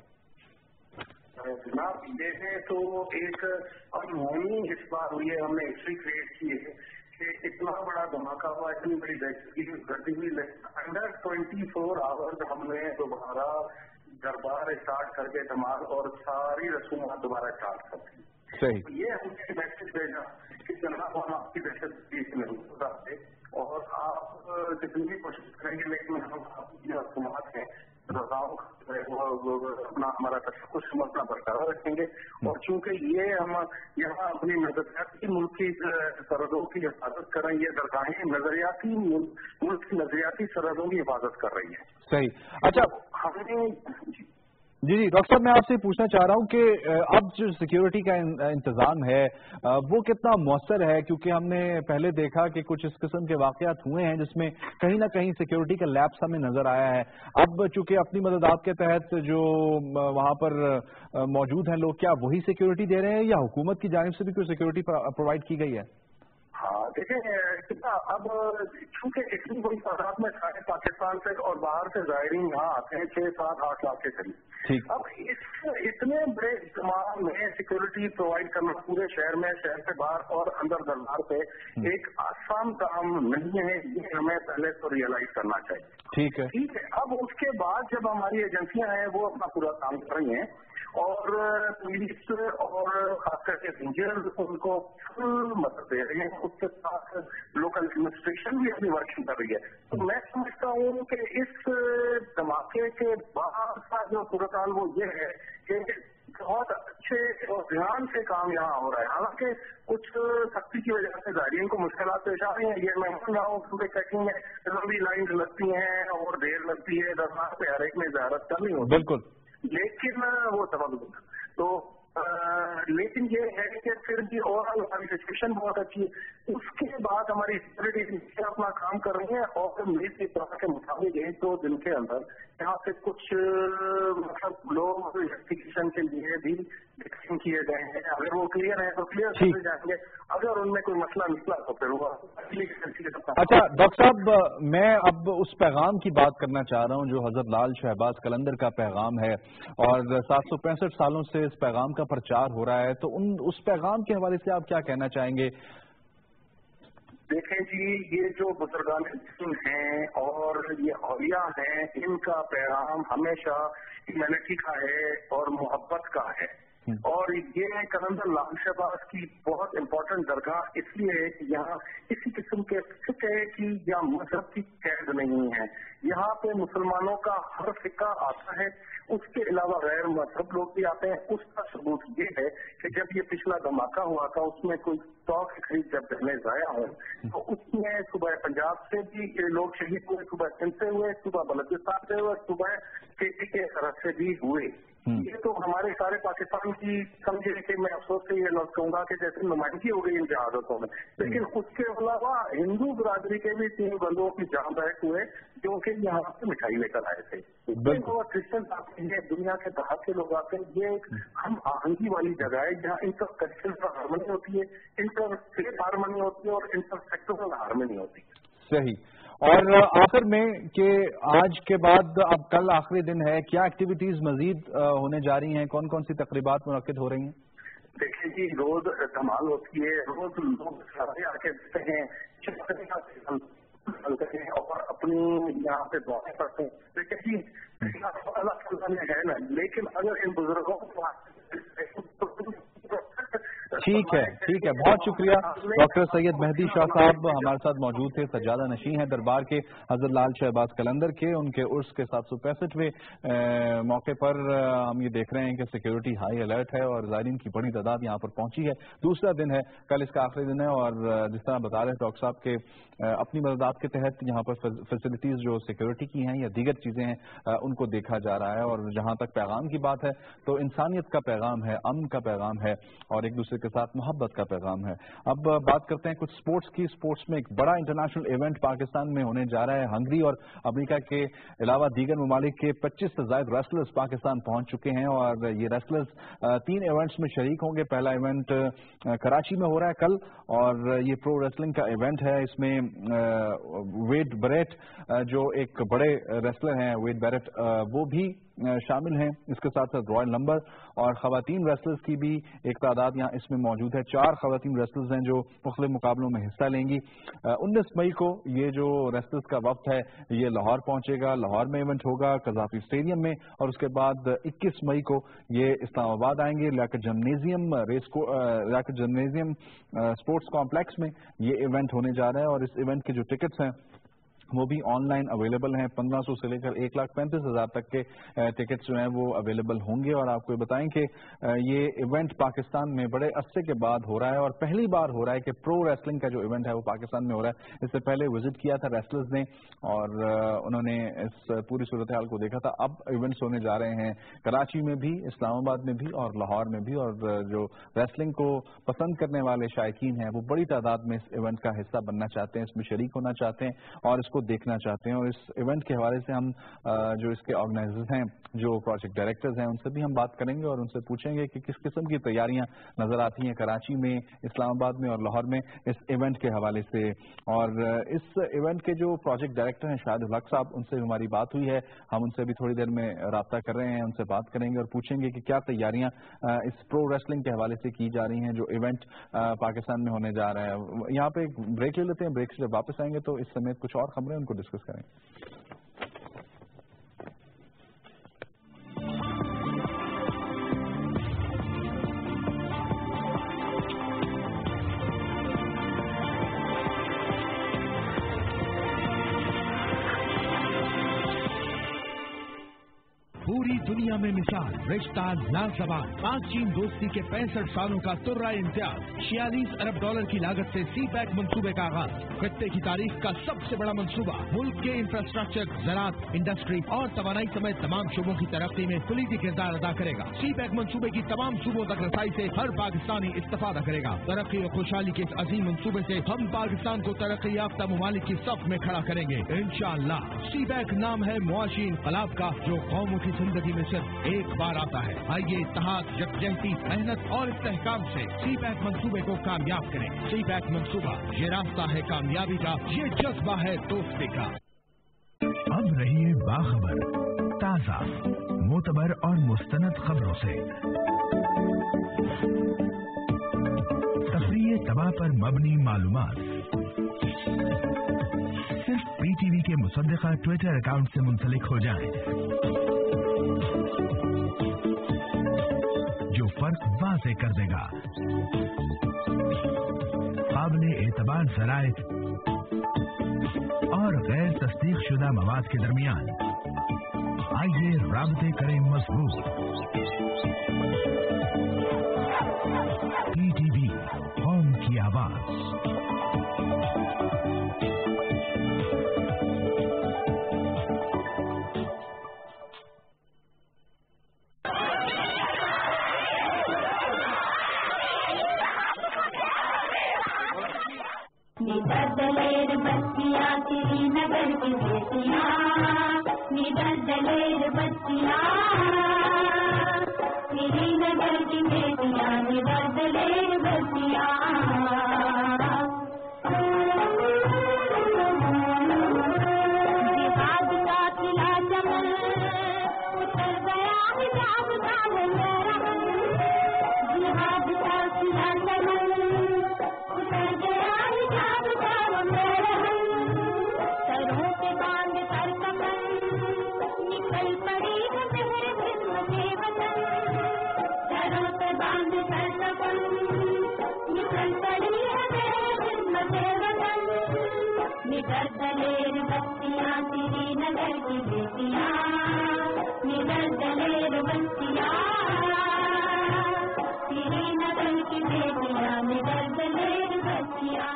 जनाब, देखें तो एक अनहोनी इस बार हुई है, हमने हिस्ट्री क्रिएट की है कि इतना बड़ा धमाका हुआ, इतनी बड़ी गर्दी हुई। अंडर ट्वेंटी फोर आवर्स हमने दोबारा दरबार स्टार्ट करके धमाल और सारी रसूमात दोबारा स्टार्ट कर दी। सही। तो ये हमने मैसेज भेजा कि जनाब हम आपकी दहशत में होते और आप जितनी भी कोशिश करेंगे, लेकिन हम आपकी जो रसूमात हैं रजाओं अपना हमारा कुछ हम अपना बरकरार रखेंगे। और चूंकि ये हम यहाँ अपनी नजरियाती मुल्क की सरहदों की हिफाजत कर रही है, दरगाहें नजरियाती मुल्क की नजरियाती सरहदों की हिफाजत कर रही है। सही। अच्छा, हमने जी जी डॉक्टर साहब, मैं आपसे पूछना चाह रहा हूं कि अब जो सिक्योरिटी का इंतजाम है वो कितना मौसर है, क्योंकि हमने पहले देखा कि कुछ इस किस्म के वाकयात हुए हैं जिसमें कहीं ना कहीं सिक्योरिटी का लैप्स हमें नजर आया है। अब चूंकि अपनी मदद आपके तहत जो वहां पर मौजूद हैं लोग, क्या वही सिक्योरिटी दे रहे हैं या हुकूमत की जानिब से भी कोई सिक्योरिटी प्रोवाइड की गई है? हाँ, देखिए कितना अब चूंकि इतनी बड़ी तादाद में सारे पाकिस्तान से और बाहर से ज़ायरीन यहाँ आते हैं, छह सात आठ लाख के करीब। अब इस इतने बड़े इज्तिमा में सिक्योरिटी प्रोवाइड करना पूरे शहर में, शहर से बाहर और अंदर दरबार पे एक आसान काम नहीं है, ये हमें पहले तो रियलाइज करना चाहिए। ठीक है ठीक है। अब उसके बाद जब हमारी एजेंसियां हैं वो अपना पूरा काम कर रही हैं और पुलिस और खासकर के रेंजर्स उनको फुल मदद दे रहे हैं, उसके साथ लोकल एडमिनिस्ट्रेशन भी अपनी वर्किंग कर रही है। तो मैं समझता हूँ कि इस धमाके के बाद का जो सूरत हाल वो ये है कि बहुत अच्छे और ध्यान से काम यहाँ हो रहा है। हालांकि कुछ सख्ती की वजह से ज़ायरीन को मुश्किलात पेश आ रही हैं, ये मैं मान रहा हूँ, क्योंकि चेकिंग में लंबी लाइन लगती हैं और देर लगती है, दरबार पे हर एक में ज़ियारत करनी होती है। बिल्कुल। लेकिन वो सबक तो लेकिन ये है कि फिर भी ओवरऑल हमारी सिचुएशन बहुत अच्छी है। उसके बाद हमारी सिक्योरिटी अपना काम कर रही है और मेरी इत्तला के मुताबिक एक दो दिन के अंदर यहाँ से कुछ मतलब लोग इन्वेस्टिगेशन के लिए भी डिटेक्शन किए गए हैं। अगर वो क्लियर है तो क्लियर कर जाएंगे, अगर उनमें कोई मसला निकला तो फिर वो। अच्छा डॉक्टर साहब, मैं अब उस पैगाम की बात करना चाह रहा हूँ जो हजरत लाल शहबाज कलंदर का पैगाम है और सात सौ पैंसठ सालों से इस पैगाम का प्रचार हो रहा है, तो उन उस पैगाम के हवाले से आप क्या कहना चाहेंगे? देखें जी, ये जो बुजुर्गान हैं और ये औलिया हैं, इनका पैगाम हमेशा ह्यूमैनिटी का है और मोहब्बत का है। और ये कलंदर लाल शहबाज की बहुत इम्पोर्टेंट दरगाह इसलिए है कि यहाँ किसी किस्म के फिक्र है कि या मजहब की कैद नहीं है। यहाँ पे मुसलमानों का हर फिक्र आता है, उसके अलावा गैर मजहब लोग भी आते हैं। उसका सबूत ये है कि जब ये पिछला धमाका हुआ था उसमें कोई सौ के करीब जब बहने जाया हो तो उसमें सुबह पंजाब से भी लोग शहीद हुए, सुबह सिंध से हुए, सुबह बलूचिस्तान से हुए, सुबह केपी के तरफ से भी हुए। ये तो हमारे सारे पाकिस्तान की समझे कि मैं अफसोस से ये लफ्ज कहूंगा कि जैसे नुमाइंदगी हो गई इन जहाजों में। लेकिन उसके अलावा हिंदू बिरादरी के भी तीन बंदों की जान बहक हुए जो कि यहाँ से मिठाई लेकर आए थे। और क्रिश्चियन आते हैं, दुनिया के बाहर के लोग आते हैं। ये एक हम आहंगी वाली जगह है जहाँ इंटर कल्चरल हारमोनी होती है, इंटर फेथ हारमोनी होती है और इंटर सेक्टोरल हारमोनी होती है। सही। और आखिर में कि आज के बाद अब कल आखिरी दिन है, क्या एक्टिविटीज मजीद होने जा रही हैं? कौन कौन सी तकरीबात मुनक्किद हो रही हैं? देखिए जी, रोज धमाल होती है, रोज लोग सारे आके देते हैं और अपनी यहाँ पे दुआएं करते हैं। देखिए जी, अलग है ना, लेकिन अगर इन बुजुर्गों को ठीक है, ठीक है, बहुत शुक्रिया। डॉक्टर सैयद मेहदी शाह साहब हमारे साथ मौजूद थे, सज्जादा नशी हैं दरबार के हजरत लाल शहबाज कलंदर के। उनके उर्स के सात सौ पैंसठवें मौके पर हम ये देख रहे हैं कि सिक्योरिटी हाई अलर्ट है और ज़ायरीन की बड़ी तादाद यहाँ पर पहुंची है। दूसरा दिन है, कल इसका आखिरी दिन है और जिस तरह बता रहे हैं डॉक्टर साहब के अपनी मददात के तहत यहाँ पर फैसिलिटीज जो सिक्योरिटी की हैं या दीगर चीजें हैं उनको देखा जा रहा है। और जहाँ तक पैगाम की बात है तो इंसानियत का पैगाम है, अमन का पैगाम है और एक दूसरे के साथ मोहब्बत का पैगाम है। अब बात करते हैं कुछ स्पोर्ट्स की। स्पोर्ट्स में एक बड़ा इंटरनेशनल इवेंट पाकिस्तान में होने जा रहा है। हंगरी और अमेरिका के अलावा दीगर ममालिक के पच्चीस से ज्यादा रेसलर्स पाकिस्तान पहुंच चुके हैं और ये रेसलर्स तीन इवेंट्स में शरीक होंगे। पहला इवेंट कराची में हो रहा है कल और ये प्रो रेसलिंग का इवेंट है। इसमें वेड बैरेट जो एक बड़े रेसलर हैं, वेड बैरेट, वो भी शामिल हैं। इसके साथ साथ रॉयल नंबर और खवातीन रेसलर्स की भी एक तादाद यहाँ इसमें मौजूद है। चार खवातीन रेसलर्स हैं जो मुख्तलिफ मुकाबलों में हिस्सा लेंगी। उन्नीस मई को ये जो रेसलर्स का वक्त है ये लाहौर पहुंचेगा, लाहौर में इवेंट होगा कज़ाफी स्टेडियम में और उसके बाद इक्कीस मई को ये इस्लामाबाद आएंगे लियाकत जिम्नेजियम रेस को लियाकत जिम्नेजियम स्पोर्ट्स कॉम्प्लेक्स में ये इवेंट होने जा रहा है। और इस इवेंट के जो टिकट्स हैं वो भी ऑनलाइन अवेलेबल हैं। पंद्रह सौ से लेकर एक लाख पैंतीस हजार तक के टिकट्स जो हैं वो अवेलेबल होंगे। और आपको बताएं कि ये इवेंट पाकिस्तान में बड़े अरसे के बाद हो रहा है और पहली बार हो रहा है कि प्रो रेसलिंग का जो इवेंट है वो पाकिस्तान में हो रहा है। इससे पहले विजिट किया था रेसलर्स ने और उन्होंने इस पूरी सूरत हाल को देखा था। अब इवेंट्स होने जा रहे हैं कराची में भी, इस्लामाबाद में भी और लाहौर में भी। और जो रेसलिंग को पसंद करने वाले शायकीन हैं वो बड़ी तादाद में इस इवेंट का हिस्सा बनना चाहते हैं, इसमें शरीक होना चाहते हैं और इसको देखना चाहते हैं। और इस इवेंट के हवाले से हम जो इसके ऑर्गेनाइजर्स हैं, जो प्रोजेक्ट डायरेक्टर्स हैं, उनसे भी हम बात करेंगे और उनसे पूछेंगे कि किस किस्म की तैयारियां नजर आती हैं कराची में, इस्लामाबाद में और लाहौर में इस इवेंट के हवाले से। और इस इवेंट के जो प्रोजेक्ट डायरेक्टर हैं शाहिद उल हक साहब, उनसे हमारी बात हुई है। हम उनसे भी थोड़ी देर में राब्ता कर रहे हैं, उनसे बात करेंगे और पूछेंगे कि क्या तैयारियां इस प्रो रेसलिंग के हवाले से की जा रही हैं जो इवेंट पाकिस्तान में होने जा रहा है। यहाँ पे एक ब्रेक ले लेते हैं, ब्रेक से जब वापस आएंगे तो इस समय कुछ और खबरें उनको डिस्कस करेंगे। पूरी दुनिया में मिसाल, रिश्ता लाजवाब, पाक चीन दोस्ती के पैंसठ सालों का तुर्रा इम्तियाज, छियालीस अरब डॉलर की लागत से सी पैक मंसूबे का आगाज, खत्ते की तारीख का सबसे बड़ा मंसूबा, मुल्क के इंफ्रास्ट्रक्चर, ज़राअत, इंडस्ट्री और तवानाई समेत तमाम शोबों की तरक्की में कुलीदी किरदार अदा करेगा। सी पैक मंसूबे की तमाम सूबों तक रसाई से हर पाकिस्तानी इस्तेफादा करेगा। तरक्की और खुशहाली के इस अजीम मंसूबे से हम पाकिस्तान को तरक्की याफ्ता ममालिक की सफ में खड़ा करेंगे इंशाअल्लाह। सी पैक नाम है मुआशी इनकलाब का, जो कौमों की जिंदगी में सिर्फ एक बार आता है। आइए इत्तेहाद, यकजहती, मेहनत और इस्तेहकाम से सी पैक मंसूबे को कामयाब करें। सी पैक मंसूबा, ये रास्ता है कामयाबी का, ये जज्बा है दोस्ती का। अब रहिए बाखबर, ताज़ा, मोतबर और मुस्तनद खबरों से। तफरीह तबाह पर मबनी मालूमात सिर्फ पीटीवी के मुसद्दिका ट्विटर अकाउंट से मुंसलिक हो जाएं, जो फर्क वाज़ेह कर देगा। काबिल एतबार ज़राए और गैर तस्दीक शुदा मवाद के दरमियान आइए राबते करें मजबूत। पीटीवी, कौम की आवाज। निदलेर बत्तियाँ तेरी नगर की बेटियाँ, निदलेर बत्तियाँ तेरी नगर की बेटियाँ, निदलेर बत्तियाँ। जिहाद का किला चमन उतर गया हिजाब का रहम, जिहाद का किला चमन उतर गया हिजाब का रहम। सरों पे बांध कर कमर निकल पड़ी है मेरे खिदमत वतन, सरों पे बांध कर कमर निकल पड़ी है मेरे खिदमत वतन। निडर दलेर बस्तियाँ तेरी नगर की बेटियाँ, निडर दलेर बस्तियाँ तेरी नगर की बेटियाँ, निडर दलेर बस्तियाँ।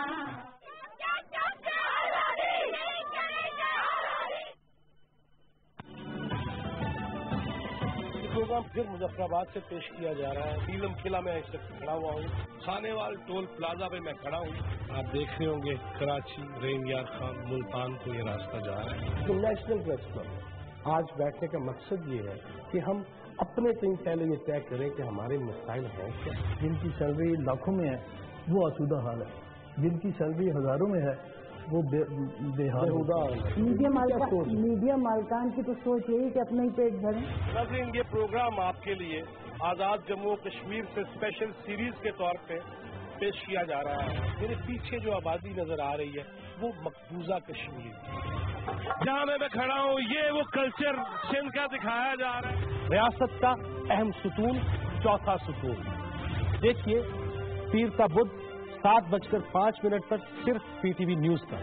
प्रोग्राम फिर मुजफ्फराबाद से पेश किया जा रहा है। नीलम किला में इस वक्त खड़ा हुआ हूँ, खानेवाल टोल प्लाजा पे मैं खड़ा हूँ। आप देख रहे होंगे कराची, रेंगियार खान, मुल्तान को ये रास्ता जा रहा है। तो नेशनल प्रेस क्लब आज बैठने का मकसद ये है कि हम अपने दिन पहले ये तय करें कि हमारे मसाइल हैं क्या। जिनकी सैलरी लाखों में है वो आसूदा हाल है, जिनकी सैलरी हजारों में है वो बेहाल। मीडिया मालकान मीडिया मालकान की तो सोच यही कि अपना ही पेट भरें। नाज़रीन, ये प्रोग्राम आपके लिए आज़ाद जम्मू कश्मीर से स्पेशल सीरीज के तौर पे पेश किया जा रहा है। मेरे पीछे जो आबादी नजर आ रही है वो मकबूजा कश्मीर, जहाँ मैं खड़ा हूँ ये वो कल्चर सिंध का दिखाया जा रहा है। रियासत का अहम सुतून, चौथा सुतून। देखिए पीर का बुध सात बजकर पांच मिनट पर सिर्फ पीटीवी न्यूज पर।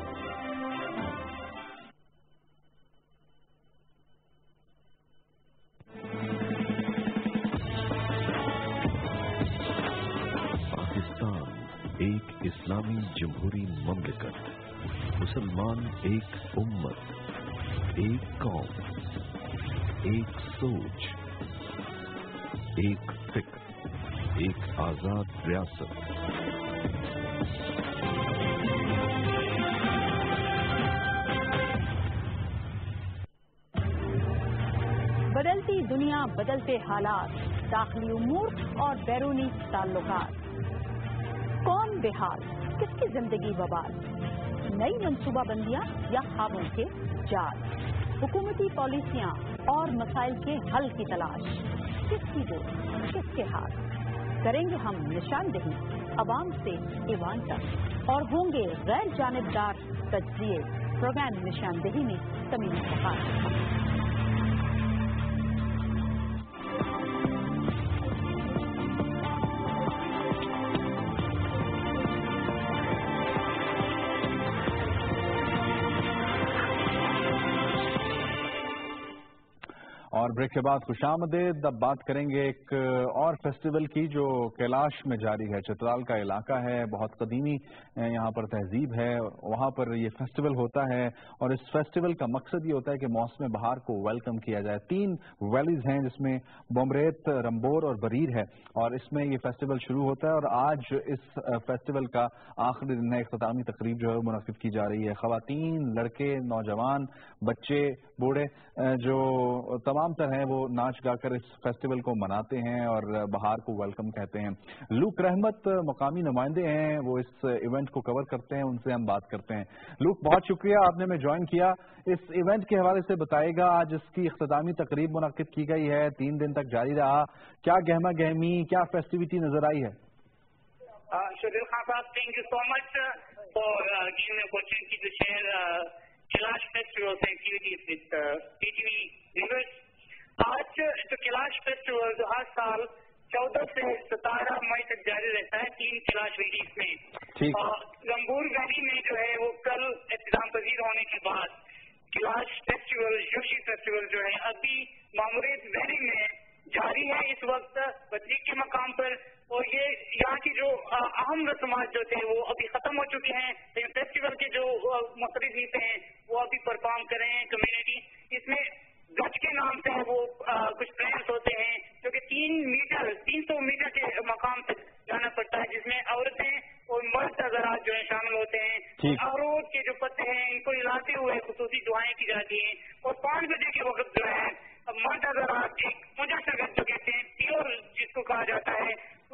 पाकिस्तान एक इस्लामी जमहूरी ममलिकत, मुसलमान एक उम्मत, एक कौम, एक सोच, एक फिक्र, एक आजाद रियासत। बदलती दुनिया, बदलते हालात, दाखिली उमूर और बैरूनी ताल्लुकात। कौन बेहाल, किसकी जिंदगी बवाल, नई मंसूबाबंदियां या ख्वाबों के जाल, हुकूमती पॉलिसियां और मसाइल के हल की तलाश। किसकी वोट, किसके हाथ, करेंगे हम निशानदेही अवाम से ईवान तक और होंगे गैर जानिबदार तजज़िये। प्रोग्राम निशानदेही में तमीम सफार। और ब्रेक के बाद खुशामदीद। अब बात करेंगे एक और फेस्टिवल की जो कैलाश में जारी है। चित्राल का इलाका है, बहुत कदीमी यहाँ पर तहजीब है, वहाँ पर ये फेस्टिवल होता है और इस फेस्टिवल का मकसद ये होता है कि मौसम बहार को वेलकम किया जाए। तीन वैलीज हैं जिसमें बोमरेत, रंबोर और बरीर है और इसमें ये फेस्टिवल शुरू होता है और आज इस फेस्टिवल का आखिरी दिन है। इख्तितामी तकरीब जो है मुनक़िद की जा रही है। ख़वातीन, लड़के, नौजवान, बच्चे, बूढ़े जो तमाम तर हैं वो नाच गाकर इस फेस्टिवल को मनाते हैं और बहार को वेलकम कहते हैं। लूक रहमत मकामी नुमाइंदे हैं, वो इस इवेंट को कवर करते हैं, उनसे हम बात करते हैं। लूक, बहुत शुक्रिया आपने हमें ज्वाइन किया। इस इवेंट के हवाले से बताएगा, आज इसकी इख्तितामी तकरीब मुनक़िद की गई है, तीन दिन तक जारी रहा, क्या गहमा गहमी, क्या फेस्टिविटी नजर आई है? Shadil Khan साहब, thank you so much for uh, giving me the opportunity to share uh, Kalash festival activities with uh, P T V viewers. आज जो कैलाश फेस्टिवल जो हर साल चौदह से सतारह मई तक जारी रहता है तीन कैलाश वैलीज में। रंबूर वैली में जो है वो कल इख्तिताम पजीर होने के बाद कैलाश फेस्टिवल, योशी फेस्टिवल जो है अभी मामूरेत वैली में जारी है इस वक्त बदरीक के मकाम पर। और ये यहाँ की जो अहम रस्मात जो थे वो अभी खत्म हो चुके हैं, लेकिन फेस्टिवल के जो मुख्तलिफ हिस्से हैं वो अभी परफॉर्म कर रहे हैं कम्युनिटी। इसमें गज के नाम से वो आ, कुछ प्लेयर्स होते हैं जो कि तीन मीटर तीन सौ मीटर के मकाम तक जाना पड़ता है, जिसमें औरतें और मर्द हज़रात जो है शामिल होते हैं। अखरोट के जो पत्ते हैं इनको हिलाते हुए खुसूसी दुआएं की जाती हैं और पाँच बजे के वक्त जो है मर्द हज़रात एक मुझा शरबत जो कहते हैं प्योर जिसको कहा जाता है,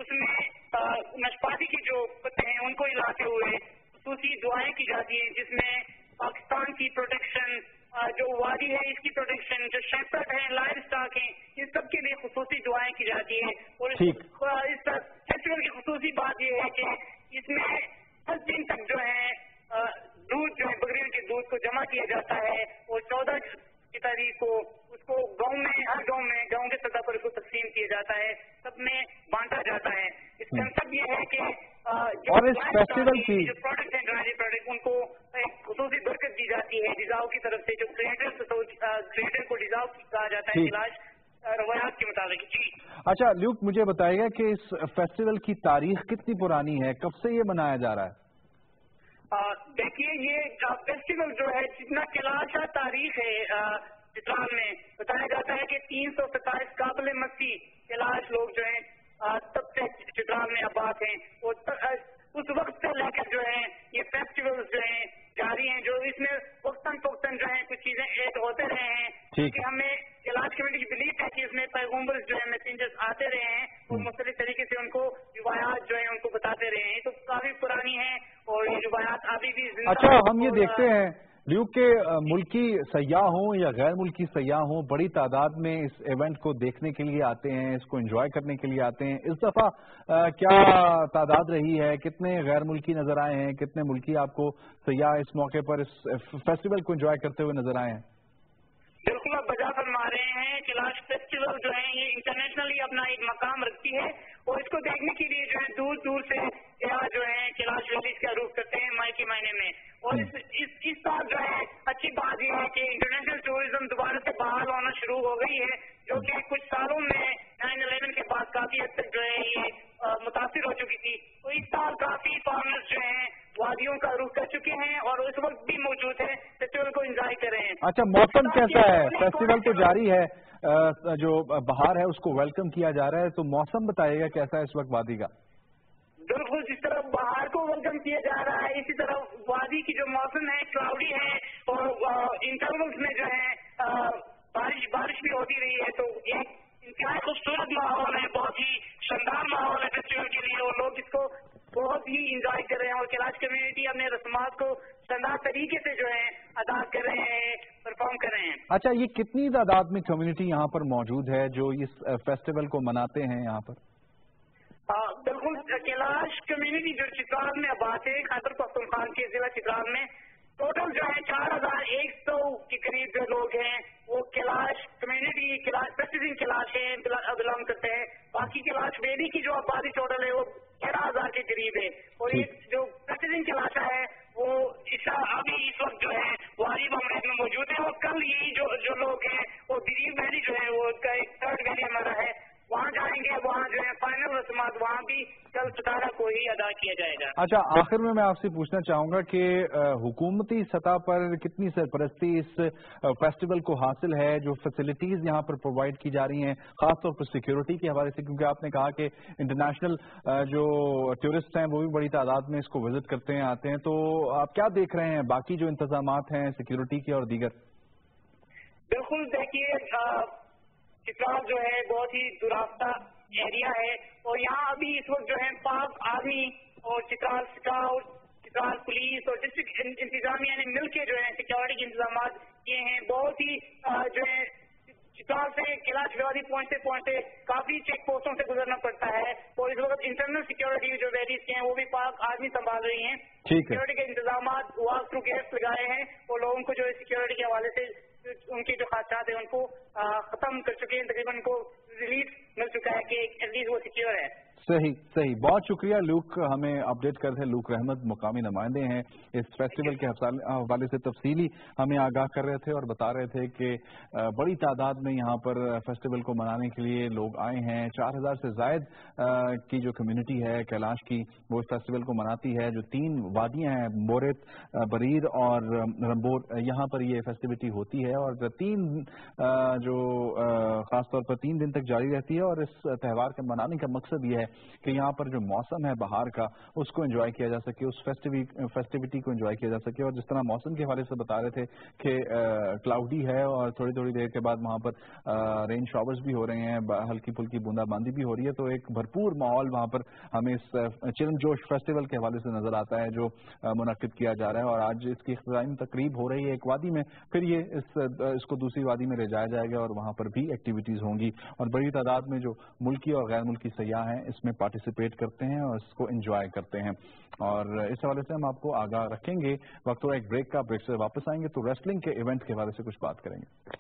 उसमें नाशपाती के जो पत्ते हैं उनको हिलाते हुए खुसूसी दुआएं की जाती हैं, जिसमें पाकिस्तान की प्रोटेक्शन, जो वादी है इसकी प्रोटेक्शन, जो शेपर्ड है, लाइव स्टॉक है, इन सब के लिए खुसूसी दुआएं की जाती है। और इस फेस्टिवल की खुसूसी बात यह है कि इसमें दस दिन तक जो है दूध जो है बकरियों के दूध को जमा किया जाता है और चौदह की तारीख को उसको गांव में, हर गांव में गांव के सतह पर उसको तकसीम किया जाता है, सब में बांटा जाता है। इसका मतलब ये है कि और इस फेस्टिवल की जो प्रोडक्ट है, ड्राई प्रोडक्ट, उनको एक खुसूसी बरकत दी जाती है डिजाव की तरफ से, जो क्रिएटर क्रिएटर को डिजाव कहा जाता है इलाज रवायात के मुताबिक। जी अच्छा ल्यूक, मुझे बताइएगा कि इस फेस्टिवल की तारीख कितनी पुरानी है, कब से ये मनाया जा रहा है? देखिए, ये फेस्टिवल जो है जितना कैलाश तारीख है चित्राल में बताया जाता है कि तीन सौ सत्ताईस काबिल मसीह कैलाश लोग जो है तब से चित्राल में आबाद हैं और उस वक्त से लेकर जो है ये फेस्टिवल जो है जारी हैं, जो इसमें वक्तन फक्तन जो है कुछ चीजें ऐड होते रहे हैं, क्योंकि हमें कैलाश कमेटी की बिलीफ है कि इसमें पैगम्बर जो है मैसेंजर्स आते रहे हैं और मुख्तलिफ तरीके से उनको रिवायात जो है उनको बताते रहे हैं। तो काफी पुरानी है और ये रिवायात अभी भी। अच्छा, हम ये देखते हैं ल्यूक के मुल्की सयाह हों या गैर मुल्की सयाह हों, बड़ी तादाद में इस इवेंट को देखने के लिए आते हैं, इसको एंजॉय करने के लिए आते हैं। इस दफा क्या तादाद रही है, कितने गैर मुल्की नजर आए हैं, कितने मुल्की आपको सयाह इस मौके पर इस फेस्टिवल को एंजॉय करते हुए नजर आए हैं? बिल्कुल आप बजा फरमा रहे हैं। कैलाश फेस्टिवल जो है ये इंटरनेशनली अपना एक मकाम रखती है और इसको देखने के लिए जो है दूर दूर से यहाँ जो है कैलाश वैलीज का रुख करते हैं मई के महीने में। और इस इस, इस साल जो है अच्छी बात यह है कि इंटरनेशनल टूरिज्म दोबारा से बहाल होना शुरू हो गई है, जो कि कुछ सालों में नाइन इलेवन के बाद काफी हद तक जो है ये मुतासिर हो चुकी थी। तो इस साल काफी फॉरनर्स जो है वादियों का रुख कर चुके हैं और इस वक्त भी मौजूद है, फेस्टिवल को एंजॉय कर रहे हैं। अच्छा, मौसम कैसा है? फेस्टिवल तो जारी है, जो बहार है उसको वेलकम किया जा रहा है, तो मौसम बताइएगा कैसा है इस वक्त वादी का? बिल्कुल, जिस तरह बहार को वेलकम किया जा रहा है इसी तरह वादी की जो मौसम है क्लाउडी है और इंटरवल्स में जो है आ, बारिश बारिश भी होती रही है। तो ये इंतहाई खूबसूरत माहौल है, बहुत ही शानदार माहौल है फेस्टिवल के लिए और लोग इसको बहुत ही इंजॉय कर रहे हैं और कैलाश कम्युनिटी अपने रस्मात को शानदार तरीके से जो है अदा कर रहे हैं, परफॉर्म कर रहे हैं। अच्छा, ये कितनी तादाद में कम्युनिटी यहाँ पर मौजूद है जो इस फेस्टिवल को मनाते हैं यहाँ पर? बिल्कुल, कैलाश कम्युनिटी जो चित्राल में आबाद है, खैबर पख्तूनख्वा के जिला चित्राल में टोटल जो है चार हजार एक सौ के करीब जो लोग हैं वो कैलाश कम्युनिटी कैलाश प्रैक्टिसिंग कैलाश है बिलोंग करते हैं। बाकी कैलाश वैली की जो आबादी टोटल है वो तेरह हजार के करीब है और ये जो प्रैक्टिसिंग कैलाश है वो इस अभी इस वक्त जो है वो तारीफ हम में मौजूद है। और कल यही जो जो लोग हैं वो दिलीप वैली जो है वो एक थर्ड वैली हमारा है, वहाँ जाएंगे, वहाँ जो है फाइनल रस्मात वहाँ भी कल सतारह को ही अदा किया जाएगा। अच्छा, आखिर में मैं आपसे पूछना चाहूंगा कि हुकूमती सतह पर कितनी सरपरस्ती इस फेस्टिवल को हासिल है, जो फैसिलिटीज यहाँ पर प्रोवाइड की जा रही हैं खासतौर पर सिक्योरिटी के हवाले से, क्योंकि आपने कहा कि इंटरनेशनल जो टूरिस्ट हैं वो भी बड़ी तादाद में इसको विजिट करते हैं, आते हैं, तो आप क्या देख रहे हैं बाकी जो इंतजामात हैं सिक्योरिटी के और दीगर? बिल्कुल, देखिए चित्राल जो है बहुत ही दुरास्ता एरिया है और यहाँ अभी इस वक्त जो है पाक आर्मी और चित्राल स्काउट, चित्राल पुलिस और डिस्ट्रिक्ट इंतजामिया ने मिलकर जो है सिक्योरिटी के इंतजाम किए हैं। बहुत ही जो है चित्राल से कैलाश विवादी पहुंचते पहुंचते काफी चेक पोस्टों से गुजरना पड़ता है और इस वक्त इंटरनल सिक्योरिटी जो वैलीज के हैं वो भी पाक आर्मी संभाल रही है। सिक्योरिटी के इंतजाम वॉक थ्रू गेट्स लगाए हैं और लोगों को जो है सिक्योरिटी के हवाले से उनकी जो खासियात है उनको खत्म कर चुके हैं, तकरीबन उनको रिलीफ मिल चुका है कि एटलीस्ट वो सिक्योर है। सही सही, बहुत शुक्रिया लूक, हमें अपडेट करते हैं। लूक रहमत मुकामी नुमाइंदे हैं इस फेस्टिवल के हवाले से तफसीली हमें आगाह कर रहे थे और बता रहे थे कि बड़ी तादाद में यहाँ पर फेस्टिवल को मनाने के लिए लोग आए हैं। चार हजार से जायद की जो कम्युनिटी है कैलाश की वो इस फेस्टिवल को मनाती है। जो तीन वादियाँ हैं बोरित, बरीर और रंबोर, यहाँ पर ये फेस्टिविटी होती है और तीन जो खासतौर पर तीन दिन तक जारी रहती है। और इस त्यौहार के मनाने का मकसद ये है कि यहाँ पर जो मौसम है बाहर का उसको एंजॉय किया जा सके, उस फेस्टिविटी को एंजॉय किया जा सके। और जिस तरह मौसम के हवाले से बता रहे थे कि क्लाउडी है और थोड़ी थोड़ी देर के बाद वहाँ पर रेन शॉवर्स भी हो रहे हैं, हल्की फुल्की बूंदाबांदी भी हो रही है, तो एक भरपूर माहौल वहाँ पर हमें इस चिरन जोश फेस्टिवल के हवाले से नजर आता है जो मुनक्किद किया जा रहा है। और आज इसकी इख्तितामी तकरीब हो रही है एक वादी में, फिर ये इस इसको दूसरी वादी में ले जाया जाएगा और वहाँ पर भी एक्टिविटीज होंगी और बड़ी तादाद में जो मुल्की और गैर मुल्की सयाह हैं इसमें पार्टिसिपेट करते हैं और इसको एंजॉय करते हैं। और इस हवाले से हम आपको आगाह रखेंगे। वक्त हो एक ब्रेक का, ब्रेक से वापस आएंगे तो रेसलिंग के इवेंट के हवाले से कुछ बात करेंगे।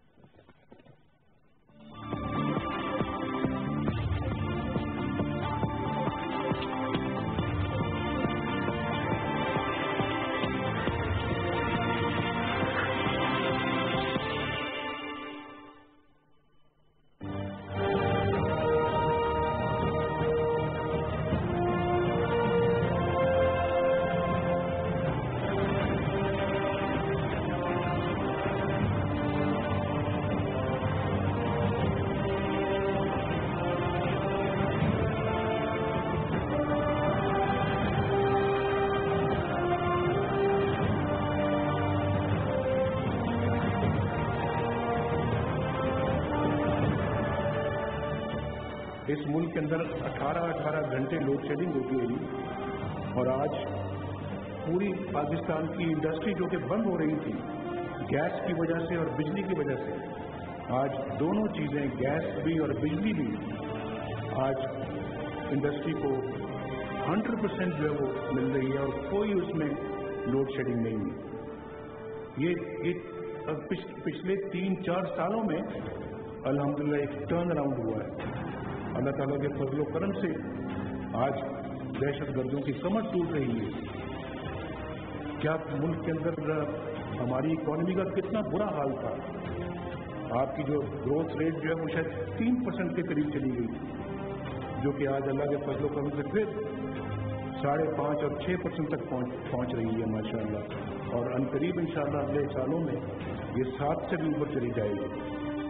इस मुल्क के अंदर अठारह अठारह घंटे लोड शेडिंग होती रही और आज पूरी पाकिस्तान की इंडस्ट्री जो कि बंद हो रही थी गैस की वजह से और बिजली की वजह से, आज दोनों चीजें गैस भी और बिजली भी आज इंडस्ट्री को हंड्रेड परसेंट जो है वो मिल रही है और कोई उसमें लोड शेडिंग नहीं है। ये, ये पिछ, पिछले तीन चार सालों में अल्हम्दुलिल्लाह एक टर्न अराउंड हुआ है। अल्लाह ताला के फजलो करम से आज दहशत गर्दों की कमर टूट रही है। क्या मुल्क के अंदर हमारी इकॉनमी का कितना बुरा हाल था, आपकी जो ग्रोथ रेट जो है वो शायद तीन परसेंट के करीब चली गई थी, जो कि आज अल्लाह के फजलो करम से फिर साढ़े पाँच और छः परसेंट तक पहुँच पहुँच रही है माशाअल्लाह। और अनकरीब इंशाअल्लाह अगले सालों में ये सात से भी ऊपर चली जाएगी।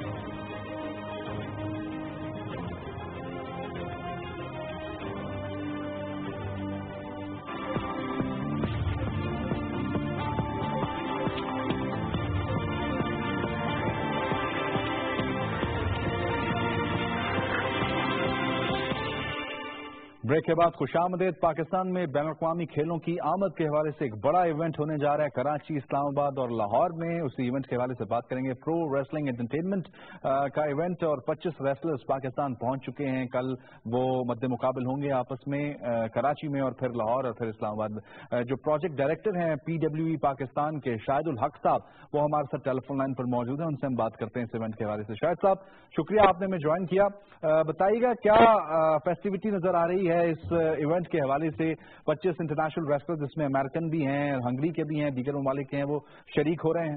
ब्रेक के बाद खुशामदीद। पाकिस्तान में बैन अवी खेलों की आमद के हवाले से एक बड़ा इवेंट होने जा रहा है कराची, इस्लामाबाद और लाहौर में। उसी इवेंट के हवाले से बात करेंगे। प्रो रेसलिंग एंटरटेनमेंट का इवेंट और पच्चीस रेसलर्स पाकिस्तान पहुंच चुके हैं। कल वो मद्दे मुकाबल होंगे आपस में आ, कराची में और फिर लाहौर और फिर इस्लामाबाद में। जो प्रोजेक्ट डायरेक्टर हैं पीडब्ल्यूई पाकिस्तान के शाहिदुल हक साहब, वो हमारे साथ टेलीफोन लाइन पर मौजूद हैं, उनसे हम बात करते हैं इस इवेंट के हवाले से। शाहिद साहब, शुक्रिया आपने हमें ज्वाइन किया। बताइएगा क्या फेस्टिविटी नजर आ रही है है इस इवेंट के हवाले से? पच्चीस इंटरनेशनल रेसलर्स जिसमें अमेरिकन भी हैं, हंगरी के भी हैं, दीगर ममालिक के हैं, वो शरीक हो रहे हैं।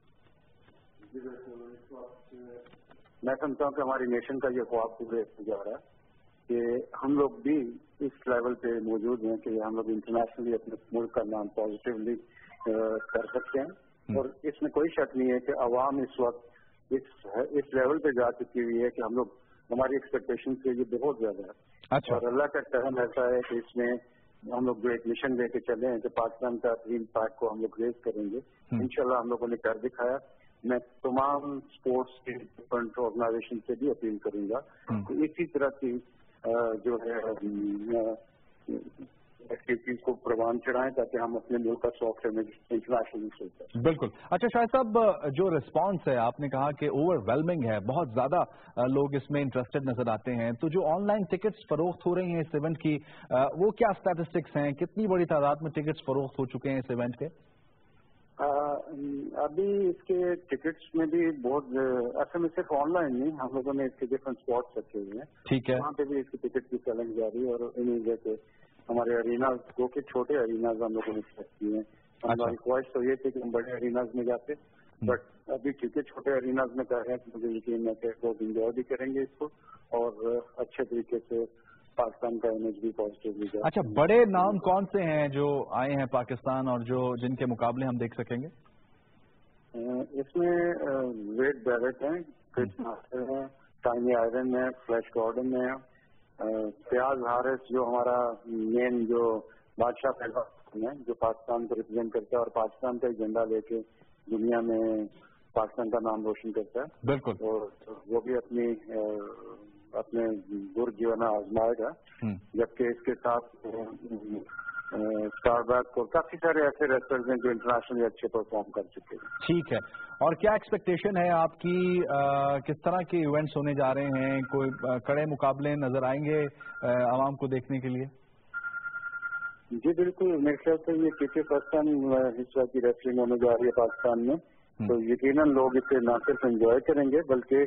मैं समझता हूँ कि हमारी नेशन का ये ख्वाब पूरे हो जा रहा है कि हम लोग भी इस लेवल पे मौजूद हैं कि हम लोग इंटरनेशनली अपने मुल्क का नाम पॉजिटिवली कर सकते हैं। और इसमें कोई शक नहीं है कि अवाम इस वक्त इस इस लेवल पे जा चुकी हुई है कि हम लोग, हमारी एक्सपेक्टेशन से ये बहुत ज्यादा है। अच्छा। और अल्लाह का करम ऐसा है कि इसमें हम लोग जो एक मिशन लेके चले हैं कि पाकिस्तान का ड्रीम पार्क को हम लोग रेज करेंगे। इंशाल्लाह हम लोगों ने कर दिखाया। मैं तमाम स्पोर्ट्स के डिफरेंट ऑर्गेनाइजेशन से भी अपील करूंगा तो इसी तरह की जो है एक्टिविटीज को प्रवान चढ़ाएं ताकि हम अपने मुल्क का सॉफ्ट इमेज इंटरनेशनली सोच सकें। बिल्कुल। अच्छा शाहिद साहब, जो रिस्पांस है आपने कहा कि ओवरवेलमिंग है, बहुत ज्यादा लोग इसमें इंटरेस्टेड नजर आते हैं, तो जो ऑनलाइन टिकट्स फरोख्त हो रही हैं इस इवेंट की, वो क्या स्टैटिस्टिक्स हैं? कितनी बड़ी तादाद में टिकट्स फरोख्त हो चुके हैं इस इवेंट के? आ, अभी इसके टिकट्स में भी बहुत, असल में सिर्फ ऑनलाइन नहीं, हम लोगों ने इसके डिफरेंट स्पॉट्स रखे हुए हैं। ठीक है। वहाँ पे भी इसकी टिकट की सेलिंग जारी है और इन्हीं जैसे हमारे अरीनाज को के छोटे अरीनाज हम लोगों ने सेलेक्ट किए हैं। हमारी ख्वाहिश तो ये थी कि हम बड़े अरीनाज में जाते, बट अभी ठीक है छोटे अरीनाज में कर रहे हैं। मुझे यकीन है कि लोग इंजॉय भी करेंगे इसको और अच्छे तरीके से पाकिस्तान का इमेज भी पॉजिटिवली जाए। अच्छा, बड़े नाम कौन से हैं जो आए हैं पाकिस्तान और जो जिनके मुकाबले हम देख सकेंगे? इसमें वेड बैरेट हैं, क्रिस मास्टर हैं, टाइनी आयरन है, फ्लैश गॉर्डन है, प्याज हारिस जो हमारा मेन जो बादशाह पहलवान है जो पाकिस्तान को रिप्रेजेंट करता है और पाकिस्तान का झंडा लेके दुनिया में पाकिस्तान का नाम रोशन करता है। बिल्कुल। और वो भी अपनी अपने गुर जो है ना आजमाएगा, जबकि इसके साथ स्टारबैक और काफी सारे ऐसे रेसलर्स हैं जो इंटरनेशनली अच्छे परफॉर्म कर चुके हैं। ठीक है। और क्या एक्सपेक्टेशन है आपकी, आ, किस तरह के इवेंट्स होने जा रहे हैं? कोई आ, कड़े मुकाबले नजर आएंगे आवाम को देखने के लिए? जी बिल्कुल, मेरे ख्याल से ये क्योंकि फर्स्ट टाइम इस तरह की रेसलिंग होने जा रही है पाकिस्तान में, तो यकीनन लोग इसे न सिर्फ एंजॉय करेंगे बल्कि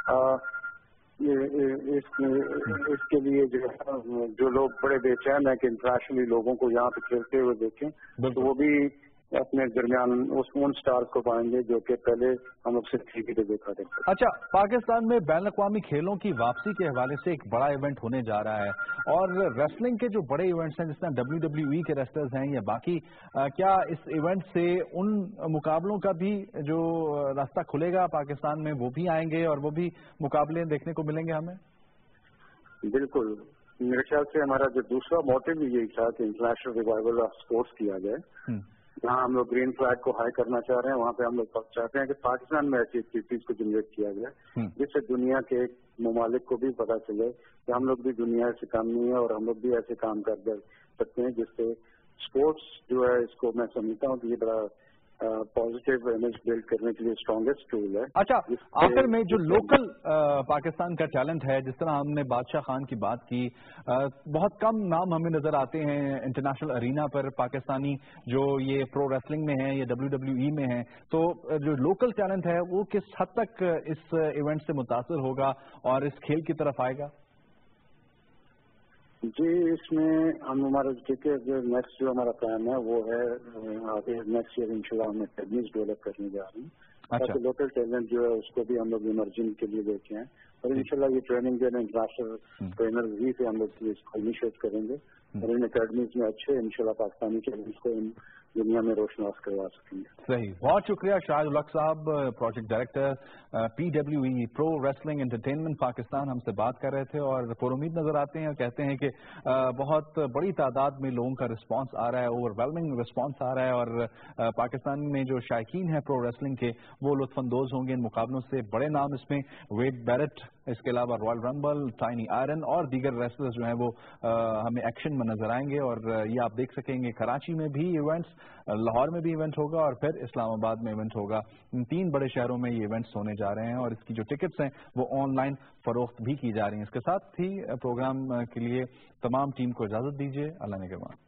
इस, इसके लिए जो जो लोग बड़े बेचैन हैं कि इंटरनेशनली लोगों को यहाँ पे खेलते हुए देखें, तो वो भी अपने दरमियान उस उन स्टार्स को पाएंगे जो कि पहले हम लोग सिर्फ टीवी पे देखा थे। अच्छा, पाकिस्तान में बैन अवी खेलों की वापसी के हवाले से एक बड़ा इवेंट होने जा रहा है और रेसलिंग के जो बड़े इवेंट्स हैं जिस तरह डब्ल्यू डब्ल्यू ई के रेसलर्स हैं या बाकी, आ, क्या इस इवेंट से उन मुकाबलों का भी जो रास्ता खुलेगा पाकिस्तान में, वो भी आएंगे और वो भी मुकाबले देखने को मिलेंगे हमें? बिल्कुल, मेरे ख्याल से हमारा जो दूसरा मोटिव यही था कि इंटरनेशनल रिवाइवल ऑफ स्पोर्ट्स किया जाए। जहाँ हम लोग ग्रीन फ्लैग को हाई करना चाह रहे हैं, वहाँ पे हम लोग चाहते हैं कि पाकिस्तान में ऐसी एक्टिविटीज को जनरेट किया जाए जिससे दुनिया के ममालिक को भी पता चले कि हम लोग भी दुनिया से कम नहीं है और हम लोग भी ऐसे काम कर सकते हैं, जिससे स्पोर्ट्स जो है इसको मैं समझता हूँ कि ये बड़ा पॉजिटिव इमेज बिल्ड करने के लिए स्ट्रॉन्गेस्ट टूल है। अच्छा, आखिर में जो लोकल पाकिस्तान का टैलेंट है, जिस तरह हमने बादशाह खान की बात की, आ, बहुत कम नाम हमें नजर आते हैं इंटरनेशनल अरीना पर पाकिस्तानी जो ये प्रो रेसलिंग में है या डब्ल्यू डब्ल्यू ई में है, तो जो लोकल टैलेंट है वो किस हद तक इस इवेंट से मुतासर होगा और इस खेल की तरफ आएगा? जी, इसमें हम हमारा देखिए नेक्स्ट जो हमारा प्लान है वो है आगे नेक्स्ट ईयर इंशाल्लाह हम अकेडमीज डेवलप करने जा रहे हैं। अच्छा। ताकि लोकल टैलेंट जो है उसको भी हम लोग इमर्जिंग के लिए देखे हैं और इंशाल्लाह ये ट्रेनिंग जो है इंटरनेशनल ट्रेनर ही से हम लोग इसको इनिशिएट करेंगे और इन अकेडमीज में अच्छे इंशाल्लाह पाकिस्तानी टैलेंट को दुनिया में रोशनास करवा सकेंगे। सही, बहुत शुक्रिया शाहिद उल हक साहब, project director P W E pro wrestling entertainment Pakistan, हमसे बात कर रहे थे और पुरुमीद नजर आते हैं और कहते हैं कि बहुत बड़ी तादाद में लोगों का रिस्पांस आ रहा है, ओवरवेलमिंग रिस्पांस आ रहा है और पाकिस्तान में जो शायकीन है प्रो रेसलिंग के वो लुत्फानंदोज होंगे इन मुकाबलों से। बड़े नाम इसमें वेड बैरेट, इसके अलावा रॉयल रंबल, टाइनी आयरन और दीगर रेसलर्स जो हैं वो आ, हमें एक्शन में नजर आएंगे और ये आप देख सकेंगे कराची में भी इवेंट्स, लाहौर में भी इवेंट होगा और फिर इस्लामाबाद में इवेंट होगा। इन तीन बड़े शहरों में ये इवेंट्स होने जा रहे हैं और इसकी जो टिकट्स हैं वो ऑनलाइन फरोख्त भी की जा रही हैं। इसके साथ ही प्रोग्राम के लिए तमाम टीम को इजाजत दीजिए। अल्लाह ने के बाद।